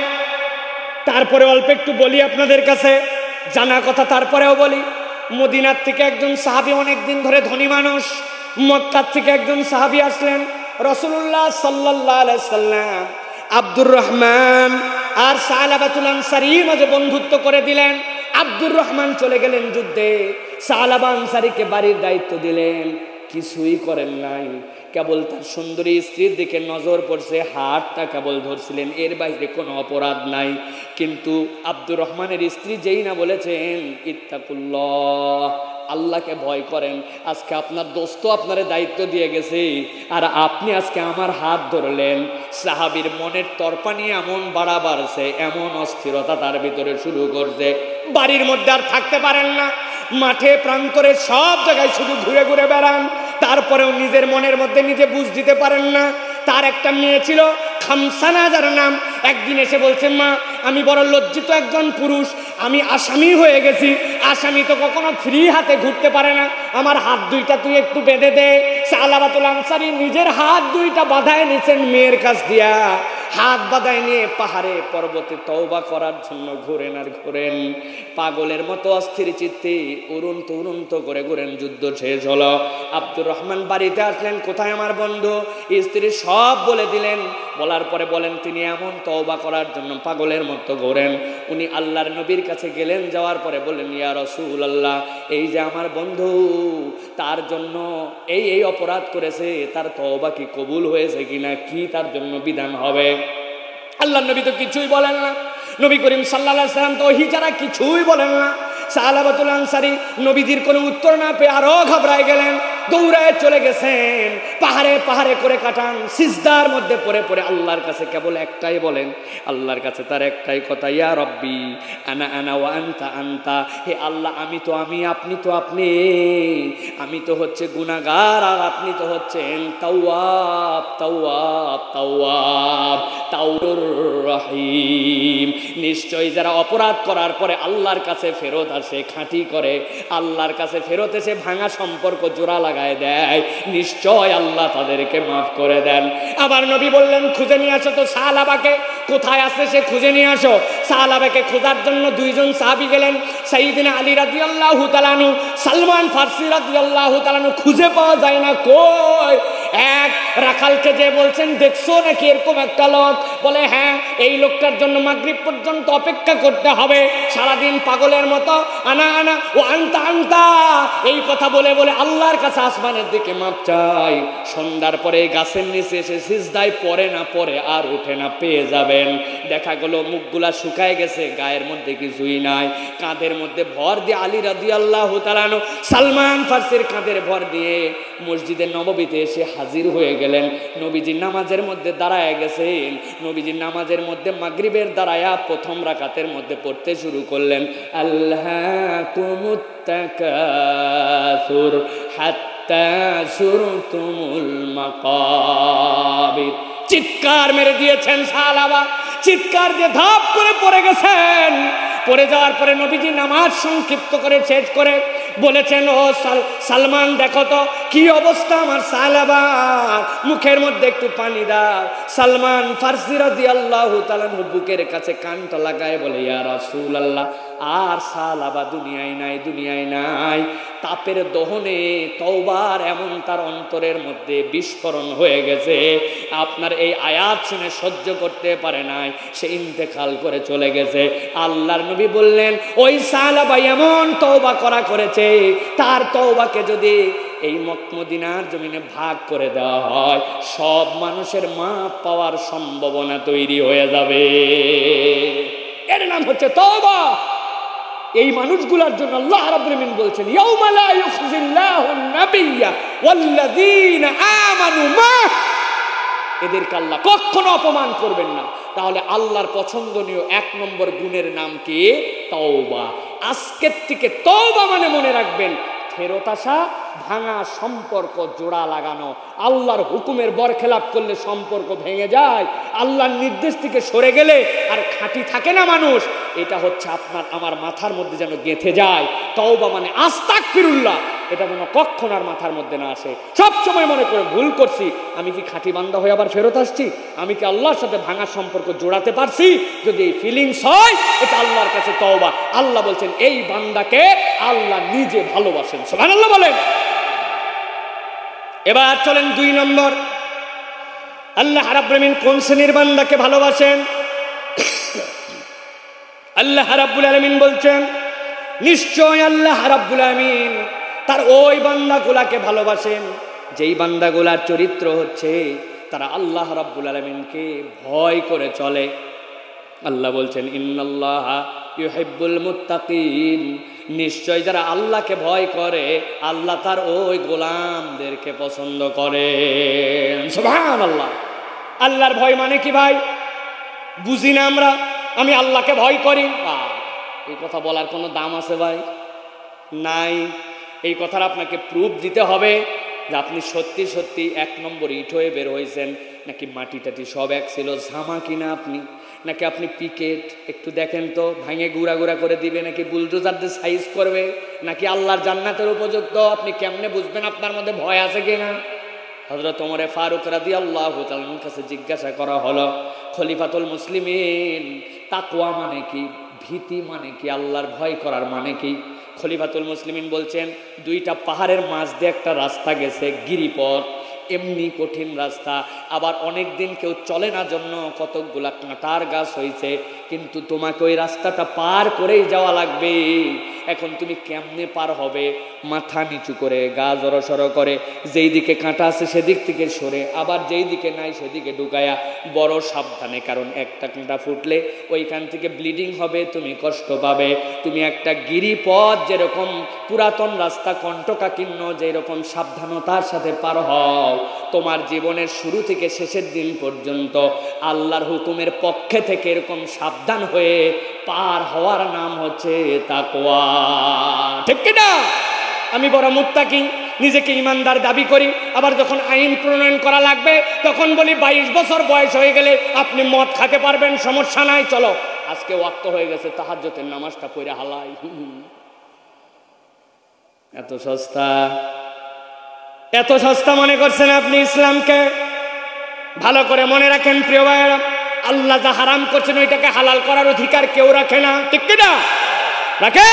Speaker 1: তারপরে অল্প একটু বলি আপনাদের কাছে, জানা কথা তারপরেও বলি। মদিনার থেকে একজন সাহাবী, অনেকদিন ধরে ধনী মানুষ, মক্কার থেকে একজন সাহাবী আসলেন। রাসূলুল্লাহ সাল্লাল্লাহু আলাইহি সাল্লাম আব্দুর রহমান আর সালাবাতুল আনসারীর মাঝে বন্ধুত্ব করে দিলেন। আব্দুর রহমান চলে গেলেন যুদ্ধে, সালাবা আনসারীকে বাড়ির দায়িত্ব দিলেন। কিছুই করেন নাই, কেবল তার সুন্দরী স্ত্রীর দিকে নজর পড়ছে, হাতটা কেবল ধরছিলেন, এর বাইরে কোনো অপরাধ নাই। কিন্তু আব্দুর রহমানের স্ত্রী যেই না বলেছেন ইত্তাকুল্লাহ, আল্লাহকে ভয় করেন, আজকে আপনার দোস্ত আপনারে দায়িত্ব দিয়ে গেছে আর আপনি আজকে আমার হাত ধরলেন। সাহাবীর মনের তরপা নিয়ে এমন বাড়া বাড়ছে, এমন অস্থিরতা তার ভিতরে শুরু করছে, বাড়ির মধ্যে আর থাকতে পারেন না। মাঠে প্রান্তরে সব জায়গায় শুধু ঘুরে ঘুরে বেড়ান, তারপরেও নিজের মনের মধ্যে নিজে বুঝ দিতে পারেন না। তার একটা মেয়ে ছিল খামসানা যার নাম। একদিন এসে বলছেন, মা আমি বড় লজ্জিত একজন পুরুষ, আমি আসামি হয়ে গেছি। আসামি তো কখনো ফ্রি হাতে ঘুরতে পারে না, আমার হাত দুইটা তুই একটু বেঁধে দে। সালাবাতুল আনসারী নিজের হাত দুইটা বাঁধায় নিছেন মেয়ের কাছ দিয়া, হাত বাঁধায় নিয়ে পাহাড়ে পর্বতে তওবা করার জন্য ঘোরেন আর ঘোরেন, পাগলের মতো অস্থির চিত্তে উড়ন্ত উড়ন্ত করে ঘোরেন। যুদ্ধ শেষ হলো, আব্দুর রহমান বাড়িতে আসলেন, কোথায় আমার বন্ধু? স্ত্রী সব বলে দিলেন। বলার পরে বলেন, তিনি এমন তওবা করার জন্য পাগলের মতো ঘোরেন। উনি আল্লাহর নবীর কাছে গেলেন, যাওয়ার পরে বললেন, ইয়া রাসূলুল্লাহ, এই যে আমার বন্ধু, তার জন্য এই এই অপরাধ করেছে, তার তওবা কি কবুল হয়েছে কিনা, কি তার জন্য বিধান হবে? আল্লাহর নবী তো কিছুই বলেন না। নবী করিম সাল্লাল্লাহু আলাইহি সাল্লাম তো ওহী ছাড়া কিছুই বলেন না। সালাবাতুল আনসারী নবীজির কোনো উত্তর না পেয়ে আরো ঘাবড়ায় গেলেন, দৌড়ায় চলে গেছেন, পাহাড়ে পাহাড়ে করে কাটান, সিজদার মধ্যে পড়ে পড়ে আল্লাহর কাছে কেবল একটাই বলেন, আল্লাহর কাছে তার একটাই কথা, ইয়া রব্বি আনা আনা ওয়া আনতা আনতা, হে আল্লাহ আমি তো আমি, আপনি তো আপনি, আমি তো হচ্ছে গুনাহগার আর আপনি তো হচ্ছেন তাওয়াব তাওয়াব তাওয়াব তাওবুর রহিম। নিশ্চয়ই যারা অপরাধ করার পরে আল্লাহর কাছে ফেরত আসে, খাঁটি করে আল্লাহর কাছে ফেরত এসে ভাঙা সম্পর্ক জোড়া লাগায় দেয়, নিশ্চয় আল্লাহ তাদেরকে মাফ করে দেন। আবার নবী বললেন, খুঁজে নিয়ে আসো তো সাহাবাকে, কোথায় আছে সে খুঁজে নিয়ে আসো। সাহাবাকে খোঁজার জন্য দুইজন সাহাবী গেলেন, সাইয়্যিদিনা আলী রাদিয়াল্লাহু তাআলা আনহু, সালমান ফারসি রাদিয়াল্লাহু তাআলা আনহু, খুঁজে পাওয়া যায় না, কই? এক রাখালকে যে বলছেন, দেখছো নাকি এরকম একটা লোক? বলে হ্যাঁ, এই লোকটার জন্য মাগরিব পর্যন্ত অপেক্ষা করতে হবে, সারাদিন পাগলের মতো আনা আনা ও আনতা আনতা এই কথা বলে বলে আল্লাহর কাছে আসমানের দিকে মাপ চাই। সন্ধ্যার পরে গাছের নিচে এসে সিজদায় পড়ে না পড়ে আর উঠে না, পেয়ে যাবেন। দেখা গেল মুখগুলা শুকায় গেছে, গায়ের মধ্যে কিছুই নাই, কাঁধের মধ্যে ভর দিয়ে আলী রাদিয়াল্লাহু তাআলা আনহু সালমান ফারসির কাঁধের ভর দিয়ে মসজিদের নববীতে এসে হাজির হয়ে গেলেন। নবীজি নামাজের মধ্যে দাঁড়ায় গেছেন, নবীজি নামাজের মধ্যে মাগরিবের দাঁড়ায়া প্রথম রাকাতের মধ্যে পড়তে শুরু করলেন, আল্লাকুমুত তাকাসুর হাত্তা যুরতুমুল মাকাবির। চিৎকার মেরে দিয়েছেন সাহাবা, চিৎকার দিয়ে ধাপ করে পড়ে গেছেন। পড়ে যাওয়ার পরে নবীজি নামাজ সংক্ষিপ্ত করে শেষ করে বলেছেন, ও সালমান দেখো তো কি অবস্থা আমার সালাবা, মুখের মধ্যে একটু পানি দাও। সালমান ফারসি রাদিয়াল্লাহু তাআলা বুকের কাছে কানটা লাগায় বলে, ইয়া রাসূলুল্লাহ, আর সালাবা দুনিয়ায় নাই, দুনিয়ায় নাই। তাপের দহনে তওবার এমন তার অন্তরের মধ্যে বিস্ফোরণ হয়ে গেছে, আপনার এই আয়াত শুনে সহ্য করতে পারে নাই, সে ইন্তেকাল করে চলে গেছে। আল্লাহর নবী বললেন, ওই সালাবা এমন তওবা করা করেছে, তার তওবাকে যদি এই মদিনার জমিনে ভাগ করে দেওয়া হয়, সব মানুষের মাপ পাওয়ার সম্ভাবনা তৈরি হয়ে যাবে। এর নাম হচ্ছে তওবা। এই মানুষগুলোর জন্য আল্লাহ রাব্বুল আলামিন বলছেন, ইয়াউমা লা ইউখজিল্লাহুন নাবিয়্যা ওয়াল্লাযীনা আমানু মা, এদেরকে আল্লাহ কখনো অপমান করবেন না। তাহলে আল্লাহর পছন্দনীয় এক নম্বর গুণের নাম কি? তওবা। আজকের থেকে তওবা মানে মনে রাখবেন, ফেরত আসা, ভাঙা সম্পর্ক জোড়া লাগানো। আল্লাহর হুকুমের বরখেলাপ করলে সম্পর্ক ভেঙে যায়, আল্লাহর নির্দেশ থেকে সরে গেলে আর খাঁটি থাকে না মানুষ। এটা হচ্ছে আপনার আমার মাথার মধ্যে যেন গেঁথে যায়। তওবা মানে আস্তাগফিরুল্লাহ, এটা যেন কখন আর মাথার মধ্যে না আসে। সব সময় মনে করে ভুল করছি, আমি কি খাঁটি বান্দা হয়ে আবার ফেরত আসছি? আমি কি আল্লাহর সাথে ভাঙা সম্পর্ক জোড়াতে পারছি? যদি এই ফিলিংস হয়, এটা আল্লাহর কাছে তওবা। আল্লাহ বলছেন এই বান্দাকে আল্লাহ নিজে ভালোবাসেন। সুবহানাল্লাহ বলেন। এবার চলেন দুই নম্বর, আল্লাহ রাব্বুল আলামিন কোন শ্রেণীর বান্দাকে ভালোবাসেন? আল্লাহ রাব্বুল আলামিন বলছেন, নিশ্চয় আল্লাহ রাব্বুল আলামিন তার ওই বান্দাগুলাকে ভালোবাসেন যেই বান্দাগুলার চরিত্র হচ্ছে তারা আল্লাহ রাব্বুল আলামিনকে ভয় করে চলে। আল্লাহ বলছেন, ইন্নাল্লাহা ইউহিব্বুল মুত্তাকিন, নিশ্চয় যারা আল্লাহকে ভয় করে আল্লাহ তার ওই গোলামদেরকে পছন্দ করেন। সুবহানাল্লাহ। আল্লাহর ভয় মানে কি ভাই? বুঝি না আমরা। আমি আল্লাহকে ভয় করি, এই কথা বলার কোনো দাম আছে ভাই? নাই। এই কথার আপনাকে প্রুফ দিতে হবে যে আপনি সত্যি সত্যি এক নম্বর ইট হয়ে বের হয়েছেন, নাকি মাটি টাটি সব এক ছিল, ঝামা কিনা আপনি, নাকি আপনি পিকেট একটু দেখেন তো ভাঙে গুড়া গুড়া করে দিবে, নাকি বুলডোজার দিয়ে সাইজ করবে, নাকি আল্লাহর জান্নাতের উপযুক্ত? আপনি কেমনে বুঝবেন আপনার মধ্যে ভয় আছে কিনা? হযরত ওমরে ফারুক রাদিয়াল্লাহু তাআলার কাছে জিজ্ঞাসা করা হলো, খলিফাতুল মুসলিমিন, তাকওয়া মানে কি? ভীতি মানে কি? আল্লাহর ভয় করার মানে কি? খলিফাতুল মুসলিমিন বলছেন, দুইটা পাহাড়ের মাঝ দিয়ে একটা রাস্তা গেছে, গিরিপথ, এমনি কঠিন রাস্তা, আবার অনেক দিন কেউ চলে না জন্য কতকগুলা কাঁটার গাছ হয়েছে, কিন্তু তোমাকে ওই রাস্তাটা পার করেই যাওয়া লাগবে। এখন তুমি কেমনে পার হবে? মাথা নিচু করে, গা জড়সড় করে, যেই দিকে কাঁটা আছে সেদিক থেকে সরে, আবার যেই দিকে নাই সেদিকে ঢুকায়া, বড় সাবধানে, কারণ একটা কাঁটা ফুটলে ওইখান থেকে ব্লিডিং হবে, তুমি কষ্ট পাবে। তুমি একটা গিরিপথ যেরকম পুরাতন রাস্তা কণ্টকাকীর্ণ যেরকম সাবধানতার সাথে পার হও, তোমার জীবনের শুরু থেকে শেষের দিন পর্যন্ত আল্লাহর হুকুমের পক্ষে থেকে এরকম সাবধান হয়ে পার হওয়ার নাম হচ্ছে তাকওয়া। ঠিক কি না? আমি বড় মুত্তাকি, নিজেকে ইমানদার দাবি করি, আবার যখন আইন প্রণয়ন করা লাগবে তখন বলি বাইশ বছর বয়স হয়ে গেলে আপনি মদ খাতে পারবেন, সমস্যা নাই, চলো আজকে ওয়াক্ত হয়ে গেছে, তাহাজ্জুদের নামাজটা পড়ে হালাই। এত সস্তা, এত সস্তা মনে করছেন আপনি ইসলামকে? ভালো করে মনে রাখেন প্রিয় ভাইয়েরা, আল্লাহ যা হারাম করছেন ওইটাকে হালাল করার অধিকার কেউ রাখে না। ঠিক কি না? রাখে?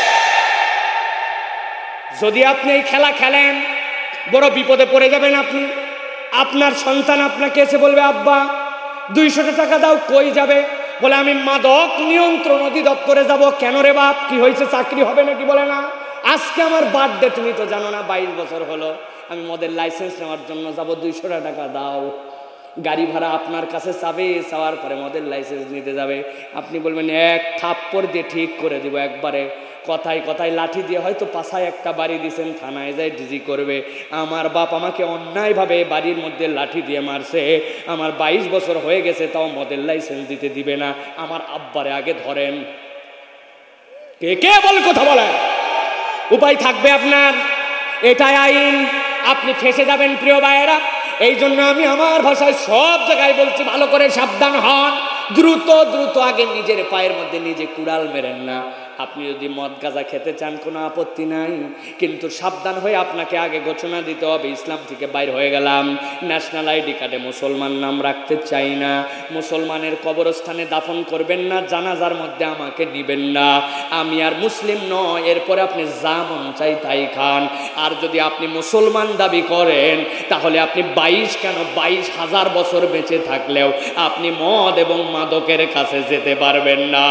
Speaker 1: যদি আপনি এই খেলা খেলেন বড় বিপদে পড়ে যাবেন আপনি। আপনার সন্তান আপনাকে এসে বলবে, আব্বা দুইশো টাকা দাও। কই যাবে? বলে আমি মাদক নিয়ন্ত্রণ অধিদপ্তরে যাব। কেন রে বাপ, কি হয়েছে? চাকরি হবে নাকি? বলে না, আজকে আমার বার্থডে, তুমি তো জানো না বাইশ বছর হলো, আমি মদের লাইসেন্স নেওয়ার জন্য যাব, দুইশো টাকা দাও। গাড়ি ভাড়া আপনার কাছে চাবে, চাওয়ার পরে মদের লাইসেন্স নিতে যাবে। আপনি বলবেন এক থাপ্পড় দিয়ে ঠিক করে দিব একবারে। কথায় কথায় লাঠি দিয়ে হয়তো পাশায় একটা বাড়ি দিয়েছেন, থানায় যায় ডিজি করবে। আমার বাপ আমাকে অন্যায়ভাবে বাড়ির মধ্যে লাঠি দিয়ে মারছে, আমার বাইশ বছর হয়ে গেছে, তাও মদের লাইসেন্স দিতে দিবে না। আমার আব্বারে আগে ধরেন। কে কে বল কথা বলেন? উপায় থাকবে আপনার, এটাই আইন, আপনি ফেঁসে যাবেন প্রিয় ভাইয়েরা। এই জন্য আমি আমার ভাষায় সব জায়গায় বলছি, ভালো করে সাবধান হন। দ্রুত দ্রুত আগে নিজের পায়ের মধ্যে নিজে কুড়াল মেরেন না, আপনি যদি মদ গাঁজা খেতে চান কোনো আপত্তি নাই, কিন্তু সাবধান হয়ে আপনাকে আগে ঘোষণা দিতে হবে ইসলাম থেকে বাইর হয়ে গেলাম, ন্যাশনাল আইডি কার্ডে মুসলমান নাম রাখতে চাই না, মুসলমানের কবরস্থানে দাফন করবেন না, জানাজার মধ্যে আমাকে নিবেন না, আমি আর মুসলিম নয়, এরপরে আপনি যা মন চাই তাই খান। আর যদি আপনি মুসলমান দাবি করেন তাহলে আপনি বাইশ কেন বাইশ হাজার বছর বেঁচে থাকলেও আপনি মদ এবং মাদকের কাছে যেতে পারবেন না।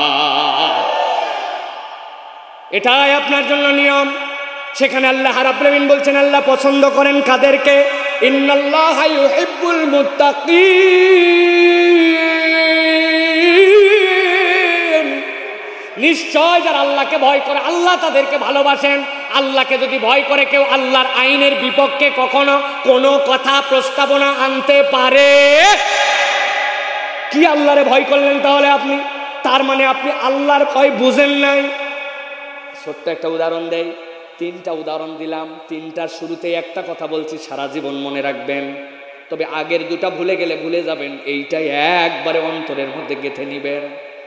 Speaker 1: এটাই আপনার জন্য নিয়ম। সেখানে আল্লাহ রাব্বুল আলামিন বলছেন আল্লাহ পছন্দ করেন কাদেরকে, ইন্নাল্লাহা ইউহিব্বুল মুত্তাকিন, নিশ্চয় যারা আল্লাহকে ভয় করে আল্লাহ তাদেরকে ভালোবাসেন। আল্লাহকে যদি ভয় করে কেউ আল্লাহর আইনের বিপক্ষে কখনো কোনো কথা প্রস্তাবনা আনতে পারে, কি আল্লাহরে ভয় করলেন তাহলে আপনি? তার মানে আপনি আল্লাহর ভয় বুঝেন নাই। ছোট্ট একটা উদাহরণ দেই, তিনটা উদাহরণ দিলাম, তিনটার শুরুতেই একটা কথা বলছি, সারা জীবন মনে রাখবেন। তবে আগের দুটা ভুলে গেলে ভুলে যাবেন, এইটাই একবারে অন্তরের মধ্যে গেঁথে নিবেন।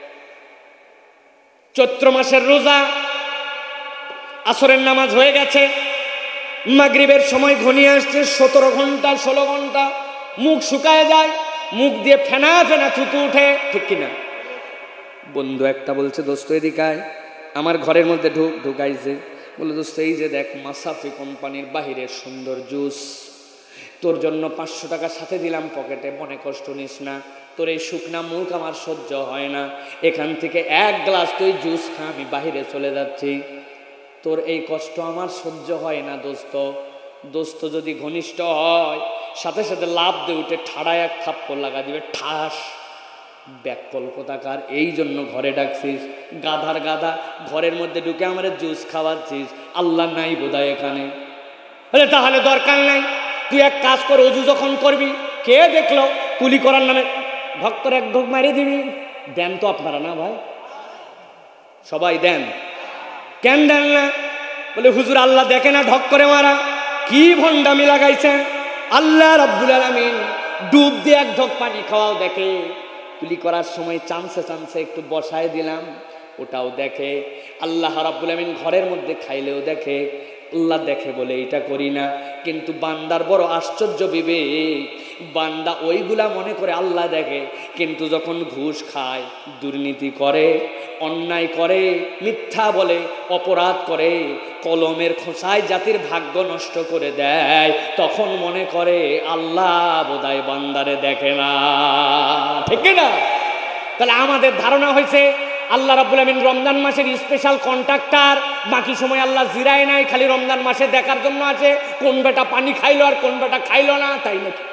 Speaker 1: চৈত্র মাসের রোজা, আসরের নামাজ হয়ে গেছে, মাগরিবের সময় ঘনিয়ে আসছে, সতেরো ঘন্টা ষোলো ঘন্টা, মুখ শুকায় যায়, মুখ দিয়ে ফেনা ফেনা থুতু উঠে, ঠিক কিনা? বন্ধু একটা বলছে দোস্ত এদিকায়, আমার ঘরের মধ্যে ঢুক ঢুকাইছে, বলে দোস্ত এই যে দেখ মাসাফি কোম্পানির বাহিরের সুন্দর জুস, তোর জন্য পাঁচশো টাকা সাথে দিলাম পকেটে, মনে কষ্ট নিস না, তোর এই শুকনা মুখ আমার সহ্য হয় না, এখান থেকে এক গ্লাস তুই জুস খা, আমি বাহিরে চলে যাচ্ছি, তোর এই কষ্ট আমার সহ্য হয় না দোস্ত। দোস্ত যদি ঘনিষ্ঠ হয় সাথে সাথে লাভ দিয়ে উঠে ঠাড়ায় এক থাপ্পড় লাগা দিবে, ঠাস। ব্যাককল কোথাকার, এই জন্য ঘরে ডাকছিস, গাধার গাধা, ঘরের মধ্যে ঢুকে আমার জুস খাওয়াচ্ছিস, আল্লাহ নাই বোধহয় এখানে। বলে তাহলে দরকার নাই, তুই এক কাজ কর, অজু যখন করবি, কে দেখলো কুলি করার নামে ভক্তর এক ঢোক মারিয়ে দিবি। দেন তো আপনারা না ভাই, সবাই দেন, কেন দেন না? বলে হুজুর আল্লাহ দেখে না ঢক করে মারা, কি ভণ্ডামি লাগাইছেন। আল্লাহ রাব্বুল আলামিন ডুব দিয়ে এক ঢোক পানি খাওয়াও দেখে, কুলি করার সময় চান্সে চান্সে একটু বসায় দিলাম ওটাও দেখে, আল্লাহ রাব্বুল আলামিন ঘরের মধ্যে খাইলেও দেখে। আল্লাহ দেখে বলে এটা করি না, কিন্তু বান্দার বড় আশ্চর্য বিবেক, বান্দা ওইগুলা মনে করে আল্লাহ দেখে, কিন্তু যখন ঘুষ খায়, দুর্নীতি করে, অন্যায় করে, মিথ্যা বলে, অপরাধ করে, কলমের খোঁচায় জাতির ভাগ্য নষ্ট করে দেয়, তখন মনে করে আল্লাহ বোধহয় বান্দারে দেখে না, ঠিক না? তাহলে আমাদের ধারণা হয়েছে আল্লাহ রাব্বুল আমিন রমজান মাসের স্পেশাল কন্ট্রাক্টর, বাকি সময় আল্লাহ জিরায় নাই, খালি রমজান মাসে দেখার জন্য আছে কোন বেটা পানি খাইলো আর কোন বেটা খাইলো না, তাই নাকি?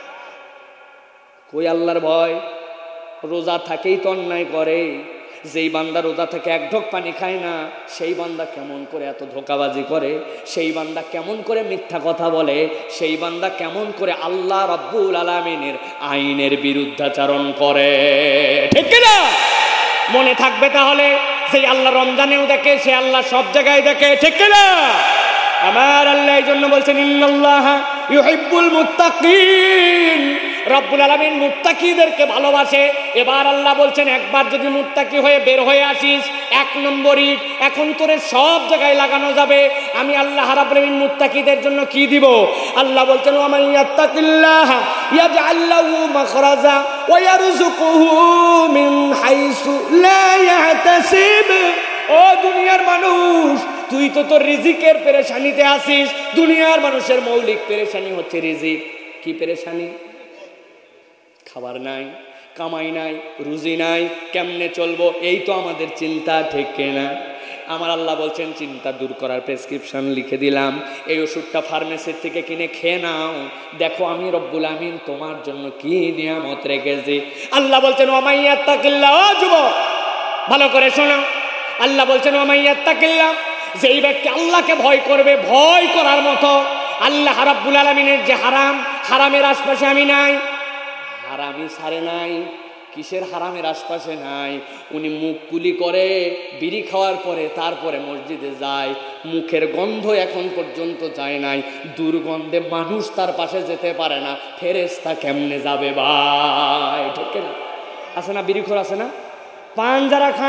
Speaker 1: কই আল্লাহর ভয়? রোজা থাকেই তো অন্যায় করে। যেই বান্দা রোজা থেকে এক ঢোক পানি খায় না, সেই বান্দা কেমন করে এত ধোঁকাবাজি করে, সেই বান্দা কেমন করে মিথ্যা কথা বলে, সেই বান্দা কেমন করে আল্লাহ রাব্বুল আলামিনের আইনের বিরুদ্ধাচরণ করে, ঠিক না? মনে থাকবে তাহলে, সেই আল্লাহ রমজানেও দেখে, সে আল্লাহ সব জায়গায় দেখে, ঠিক না? আমার আল্লাহ এই জন্য বলছেন ইন্নাল্লাহা ইউহিব্বুল মুত্তাকিন, রব্বুল আলামিন মুত্তাকিদেরকে ভালোবাসে। এবার আল্লাহ বলছেন একবার যদি মুত্তাকি হয়ে বের হয়ে আসিস, এক নম্বর ইট এখন তোরে সব জায়গায় লাগানো যাবে। আমি আল্লাহ রাব্বুল আলামিন মুত্তাকিদের জন্য কি দিব? আল্লাহ বলছেন ওয়া মান ইয়াত্তাকিল্লাহ ইয়াজআল লাহু মাখরাজা ওয়া ইয়ারযুকুহু মিন হাইসু লা ইয়াহতাসিব। ও দুনিয়ার মানুষ, তুই তো তোর রিজিকের পেরেশানিতে আসিস। দুনিয়ার মানুষের মৌলিক পেরেশানি হচ্ছে রিজিক। কি পেরেশানি? খাবার নাই, কামাই নাই, রুজি নাই, কেমনে চলবো, এই তো আমাদের চিন্তা, ঠিক না? আমার আল্লাহ বলছেন চিন্তা দূর করার প্রেসক্রিপশন লিখে দিলাম, এই ওষুধটা ফার্মেসির থেকে কিনে খেয়ে নাও, দেখো আমি রব্বুল আমিন তোমার জন্য কি নিয়ামত রেখেছি। আল্লাহ বলছেন ওয়া মান ইয়াত্তাকিল্লাহ, ও যুবক ভালো করে শোনো, আল্লাহ বলছেন ওয়া মান ইয়াত্তাকিল্লাহ, যেই ব্যক্তি আল্লাহকে ভয় করবে, ভয় করার মতো আল্লাহ রাব্বুল আলামিনের যে হারাম, হারামের আশপাশে আমি নাই, হারামি ছাড়ে নাই, কিসের হারামের আশপাশে নাই, উনি মুখ কুলি করে বিড়ি খাওয়ার পরে তারপরে মসজিদে যায়, মুখের গন্ধ এখন পর্যন্ত যায় নাই, দুর্গন্ধে মানুষ তার পাশে যেতে পারে না, ফেরেশতা কেমনে যাবে ভাই, ঠিক না? আছে না বিড়িখোর, আছে না? পান যারা খান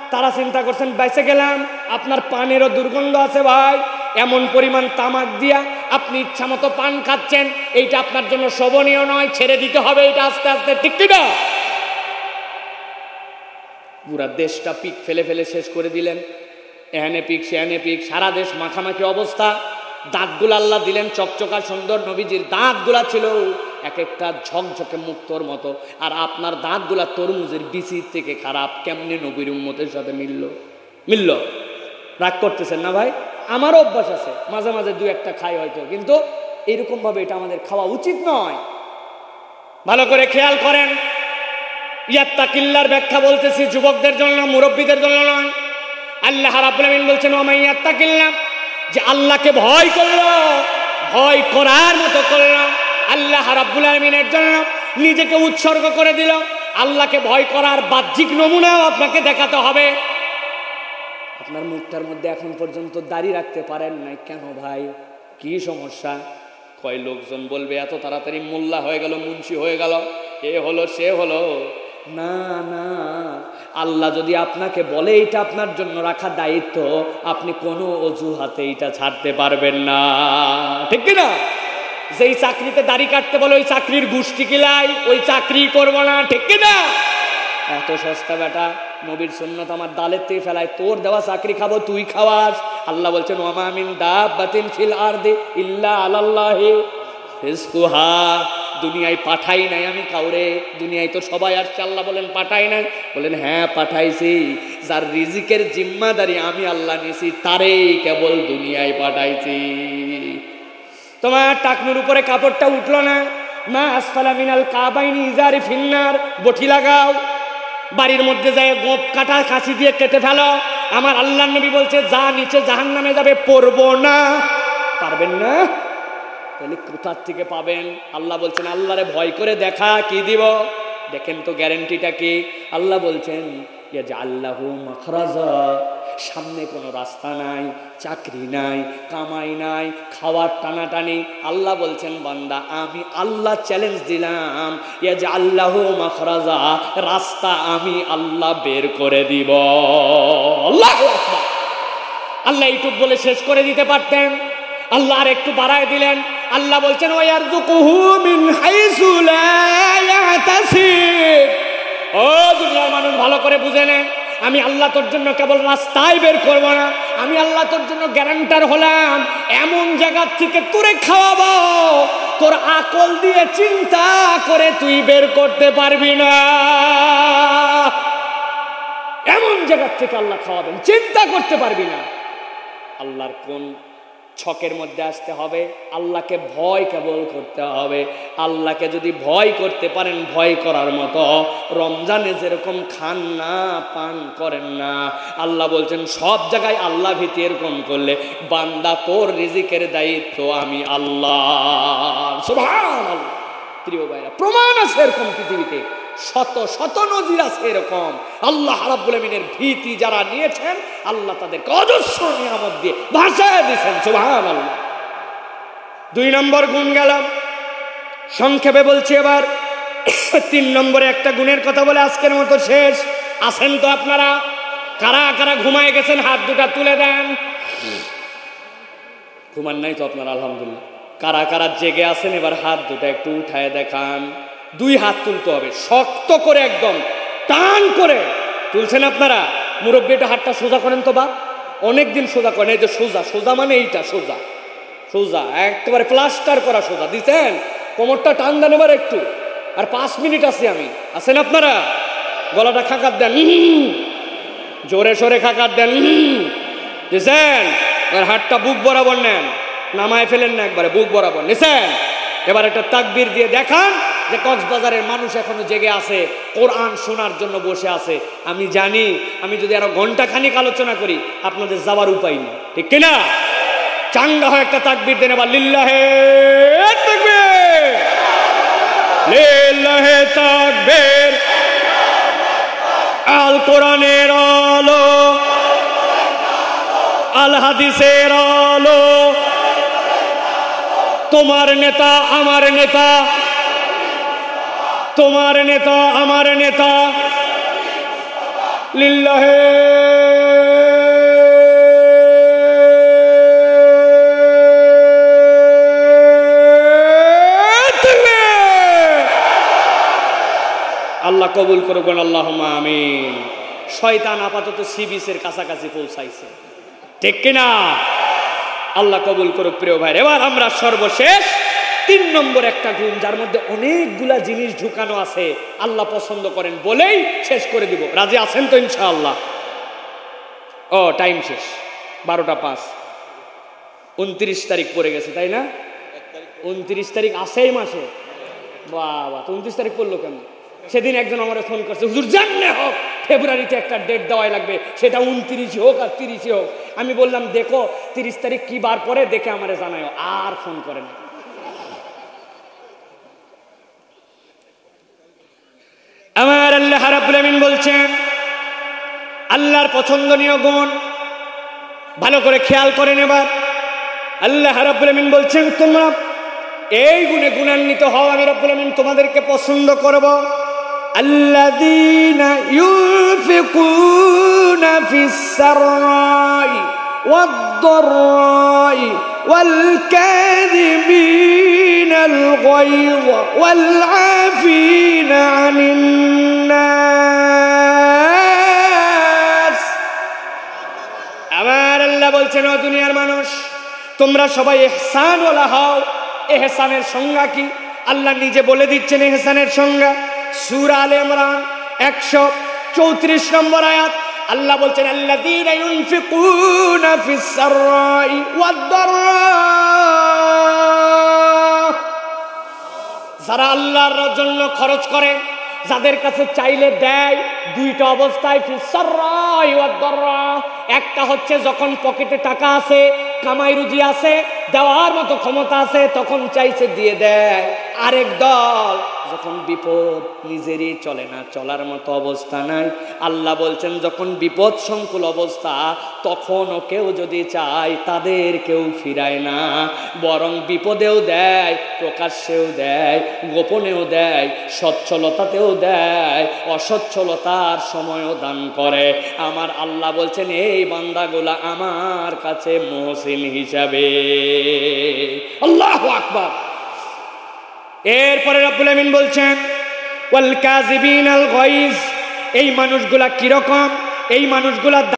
Speaker 1: তারা চিন্তা করছেন বেঁচে গেলাম, আপনার পানেরও দুর্গন্ধ আছে ভাই, এমন পরিমাণ তামাক দিয়া আপনি ইচ্ছা মতো পান খাচ্ছেন, এইটা আপনার জন্য শোভনীয় নয়, ছেড়ে দিতে হবে এটা আস্তে আস্তে, ঠিক কিনা? পুরা দেশটা পিক ফেলে ফেলে শেষ করে দিলেন, এহানে পিক সেহানে পিক, সারা দেশ মাখামাখি অবস্থা। দাঁতগুলো আল্লাহ দিলেন চকচকা সুন্দর, নবীজির দাঁতগুলা ছিল এক একটা ঝকঝকে মুক্তোর মতো, আর আপনার দাঁতগুলা তরমুজের বিচির থেকে খারাপ। কেমনে নবীর উম্মতের সাথে মিলল? মিলল? রাগ করতেছেন না ভাই? আমারও অভ্যাস আছে, মাঝে মাঝে দু একটা খাই হয়তো, কিন্তু এইরকম ভাবে এটা আমাদের খাওয়া উচিত নয়। ভালো করে খেয়াল করেন, ইয়াত্তাকিল্লার ব্যাখ্যা বলতেছি যুবকদের জন্য, মুরব্বীদের জন্য নয়। আল্লাহ রাব্বুল আমিন বলছেন ওয়া মান ইয়াত্তাকিল্লাহ, যে আল্লাহকে ভয় করলো, ভয় করার মতো করলো, আল্লাহ রাব্বুল আমিনের জন্য নিজেকে উৎসর্গ করে দিল। আল্লাহকে ভয় করার বাহ্যিক নমুনাও আপনাকে দেখাতে হবে। আপনার মুখটার মধ্যে এখন পর্যন্ত দাড়ি রাখতে পারেন নাই কেন ভাই? কি সমস্যা? কয় লোকজন বলবে এত তাড়াতাড়ি মোল্লা হয়ে গেল, মুন্সি হয়ে গেল, এ হলো সে হলো। না না, আল্লাহ যদি আপনাকে বলে এটা আপনার জন্য রাখা দায়িত্ব, আপনি কোনো অজুহাতে এটা ছাড়তে পারবেন না, ঠিক কিনা? যেই চাকরিতে দাড়ি কাটতে বলে ওই চাকরির গুষ্টি কিলাই, ওই চাকরি করবো না, ঠিক কিনা? এত সস্তা বেটা, নবীর সুন্নাত আমার দালের থেকে ফেলায়, তোর দেওয়া চাকরি খাবো তুই খাওয়াস। আল্লাহ বলছেন ওয়া মা মিন দাব্বাতিন ফিল আরদি ইল্লা আলাল্লাহি রিজকুহা, দুনিয়ায় পাঠাই নাই আমি কাউরে, দুনিয়ায় তো সবাই আসছে, আল্লাহ বলেন পাঠাই নাই, বলেন হ্যাঁ পাঠাইছি, যার রিজিকের জিম্মাদারি আমি আল্লাহ নিছি তারেই কেবল দুনিয়ায় পাঠাইছি। তোমার টাকনুর উপরে কাপড়টা উঠলো না, মা আসফালা মিনাল কাবাইনি ইজারি ফিন্নার, বটি লাগাও, বাড়ির মধ্যে যায় গোপ কাটা কাঁচি দিয়ে কেটে ফেলো। আমার আল্লাহর নবী বলছে যা নিচে জাহান্নামে যাবে পড়বো না। পারবেন না? তাহলে কোথার থেকে পাবেন? আল্লাহ বলছেন আল্লাহরে ভয় করে দেখা, কি দিব দেখেন তো গ্যারেন্টিটা কি? আল্লাহ বলছেন ইয়াজআল্লাহু মাখরাজা, সামনে কোনো রাস্তা নাই, চাকরি নাই, কামাই নাই, খাওয়ার টানাটানি। আল্লাহ বলছেন বান্দা আমি আল্লাহ চ্যালেঞ্জ দিলাম, ইয়াজআল্লাহু মাখরাজা, রাস্তা আমি আল্লাহ বের করে দিব। আল্লাহু আকবার। আল্লাহ এইটুক বলে শেষ করে দিতে পারতেন, আল্লাহ আর একটু বাড়ায় দিলেন। আল্লাহ বলছেন ওয়ারযুকুহু মিন হাইসু লা ইয়াহতাসিব। ও দুনিয়ার মানুষ ভালো করে বুঝে নেন, আমি আল্লাহ তোর জন্য কেবল রাস্তায় বের করব না, আমি আল্লাহ তোর জন্য গ্যারান্টার হলাম এমন জায়গা থেকে তোরে খাওয়াবো তোর আকল দিয়ে চিন্তা করে তুই বের করতে পারবি না। এমন জায়গা থেকে আল্লাহ খাওয়াবেন, চিন্তা করতে পারবি না। আল্লাহর কোন ছকের মধ্যে আসতে হবে? আল্লাহকে ভয় কেবল করতে হবে। আল্লাহকে যদি ভয় করতে পারেন, ভয় করার মতো, রমজানে যেরকম খান না পান করেন না, আল্লাহ বলছেন সব জায়গায় আল্লাহ ভীতি এরকম করলে বান্দা তোর রিজিকের দায়িত্ব আমি আল্লাহ। সুবহানাল্লাহ। প্রিয় ভাইরা, প্রমাণ আছে এরকম পৃথিবীতে, শত শত নজির আছে এরকম। আল্লাহ রাব্বুল আমিনের ভীতি যারা নিয়েছেন, আল্লাহ তাদের অজস্র নিয়ামত দিয়ে ভাষায় দিয়েছেন। সুবহানাল্লাহ। দুই নম্বর গুণ গেলাম, সংক্ষেপে বলছি এবার তিন নম্বরে একটা গুণের কথা বলে আজকের মতো শেষ। আছেন তো আপনারা? কারা কারা ঘুমায় গেছেন হাত দুটা তুলে দেন। ঘুমান নাই তো আপনারা? আলহামদুলিল্লাহ। কারা কারা জেগে আছেন এবার হাত দুটা একটু উঠায় দেখান। দুই হাত তুলতে হবে, শক্ত করে, একদম টান করে তুলছেন আপনারা। মুরব্বী এটা হাতটা সোজা করেন তো, বা অনেকদিন সোজা করেন। এই যে সোজা, সোজা মানে এইটা সোজা, সোজা একেবারে প্লাস্টার করা সোজা দিচ্ছেন। কোমরটা টান দেন এবার একটু, আর পাঁচ মিনিট আছি আমি। আছেন আপনারা? গলাটা খাকার দেন, জোরে সোরে খাকার দেন, দিচ্ছেন। এবার হাতটা বুক বরাবর নেন, নামায় ফেলেন না, একবারে বুক বরাবর নিছেন। এবার একটা তাকবীর দিয়ে দেখান যে কক্সবাজারের মানুষ এখনো জেগে আছে, কোরআন শোনার জন্য বসে আছে। আমি জানি আমি যদি আরো ঘন্টা খানিক আলোচনা করি আপনাদের যাওয়ার উপায় নেই, ঠিক কিনা? চাঙ্গা হয় একটা তাকবীর দেন এবার। লিল্লাহে তাকবীর, লিল্লাহে তাকবীর। আল কোরআনের আলো, আল হাদিসের আলো, তোমার নেতা আমার নেতা, তোমার নেতা আমার নেতা, লিল্লাহে আল্লাহ কবুল করবেন, আল্লাহুম্মা আমিন। শয়তান আপাতত সি বিচের কাছাকাছি পৌঁছাইছে, ঠিক কিনা? আল্লাহ কবুল করুক। প্রিয় ভাই, এবার আমরা সর্বশেষ তিন নম্বর একটা গুণ, যার মধ্যে অনেকগুলা জিনিস ঢুকানো আছে, আল্লাহ পছন্দ করেন বলেই শেষ করে দিব। রাজি আছেন তো ইনশাআল্লাহ? ও টাইম শেষ, বারোটা পাঁচ। উনত্রিশ তারিখ পড়ে গেছে, তাই না? উনত্রিশ তারিখ আছে এই মাসে। বাবা, তো উনত্রিশ তারিখ পড়লো কেন? সেদিন একজন আমার ফোন করছে, হুজুর জানলে হোক ফেব্রুয়ারিতে একটা ডেট দেওয়াই লাগবে, সেটা উনত্রিশ হোক আর তিরিশে হোক। আমি বললাম দেখো তিরিশ তারিখ কি বার পরে দেখে আমারে জানায়, আর ফোন করে না। আমার আল্লাহ রাব্বুল আমিন বলছেন, আল্লাহর পছন্দনীয় গুণ ভালো করে খেয়াল করে নেবার। আল্লাহ রাব্বুল আমিন বলছেন, তোমরা এই গুণে গুণান্বিত হও, আমি রাব্বুল আমিন তোমাদেরকে পছন্দ করব। আল্লাযীনা ইউনফিকুনা ফিস সাররাই ওয়াদ দাররাই ওয়াল কাযিমিনাল গায়য ওয়াল আফিনা আনিন নাস। আমার আল্লাহ বলছেন, ও দুনিয়ার মানুষ, তোমরা সবাই ইহসানওয়ালা হও। ইহসানের সংজ্ঞা কি? আল্লাহ নিজে বলে দিচ্ছেন ইহসানের সংজ্ঞা। সূরা আলে ইমরান একশো চৌত্রিশ নম্বর আয়াত, আল্লাহ বলছেন, আল্লাযীনা ইউনফিকুনা ফিস সাররাই ওয়াদ দাররা, যারা আল্লাহর জন্য খরচ করে, যাদের কাছে চাইলে দেয়। দুইটা অবস্থায়, ফিস সাররাই ওয়াদ দাররা। একটা হচ্ছে যখন পকেটে টাকা আছে, কামাই রুজি আছে, দেওয়ার মতো ক্ষমতা আছে, তখন চাইছে দিয়ে দেয়। আরেক দল যখন বিপদ, নিজেরই চলে না, চলার মতো অবস্থা নাই, আল্লাহ বলছেন যখন বিপদ সংকুল অবস্থা, তখনও কেউ যদি চায় তাদের কেউ ফিরায় না, বরং বিপদেও দেয়, প্রকাশ্যেও দেয়, গোপনেও দেয়, সচ্ছলতাতেও দেয়, অসচ্ছলতার সময়ও দান করে। আমার আল্লাহ বলছেন এই বান্দাগুলা আমার কাছে মুহসিন হিসাবে। আল্লাহু আকবার। এরপরে রব্বুল আমিন বলছেন, ওয়াল কাযিবিনাল গায়জ। এই মানুষগুলা কিরকম? এই মানুষগুলা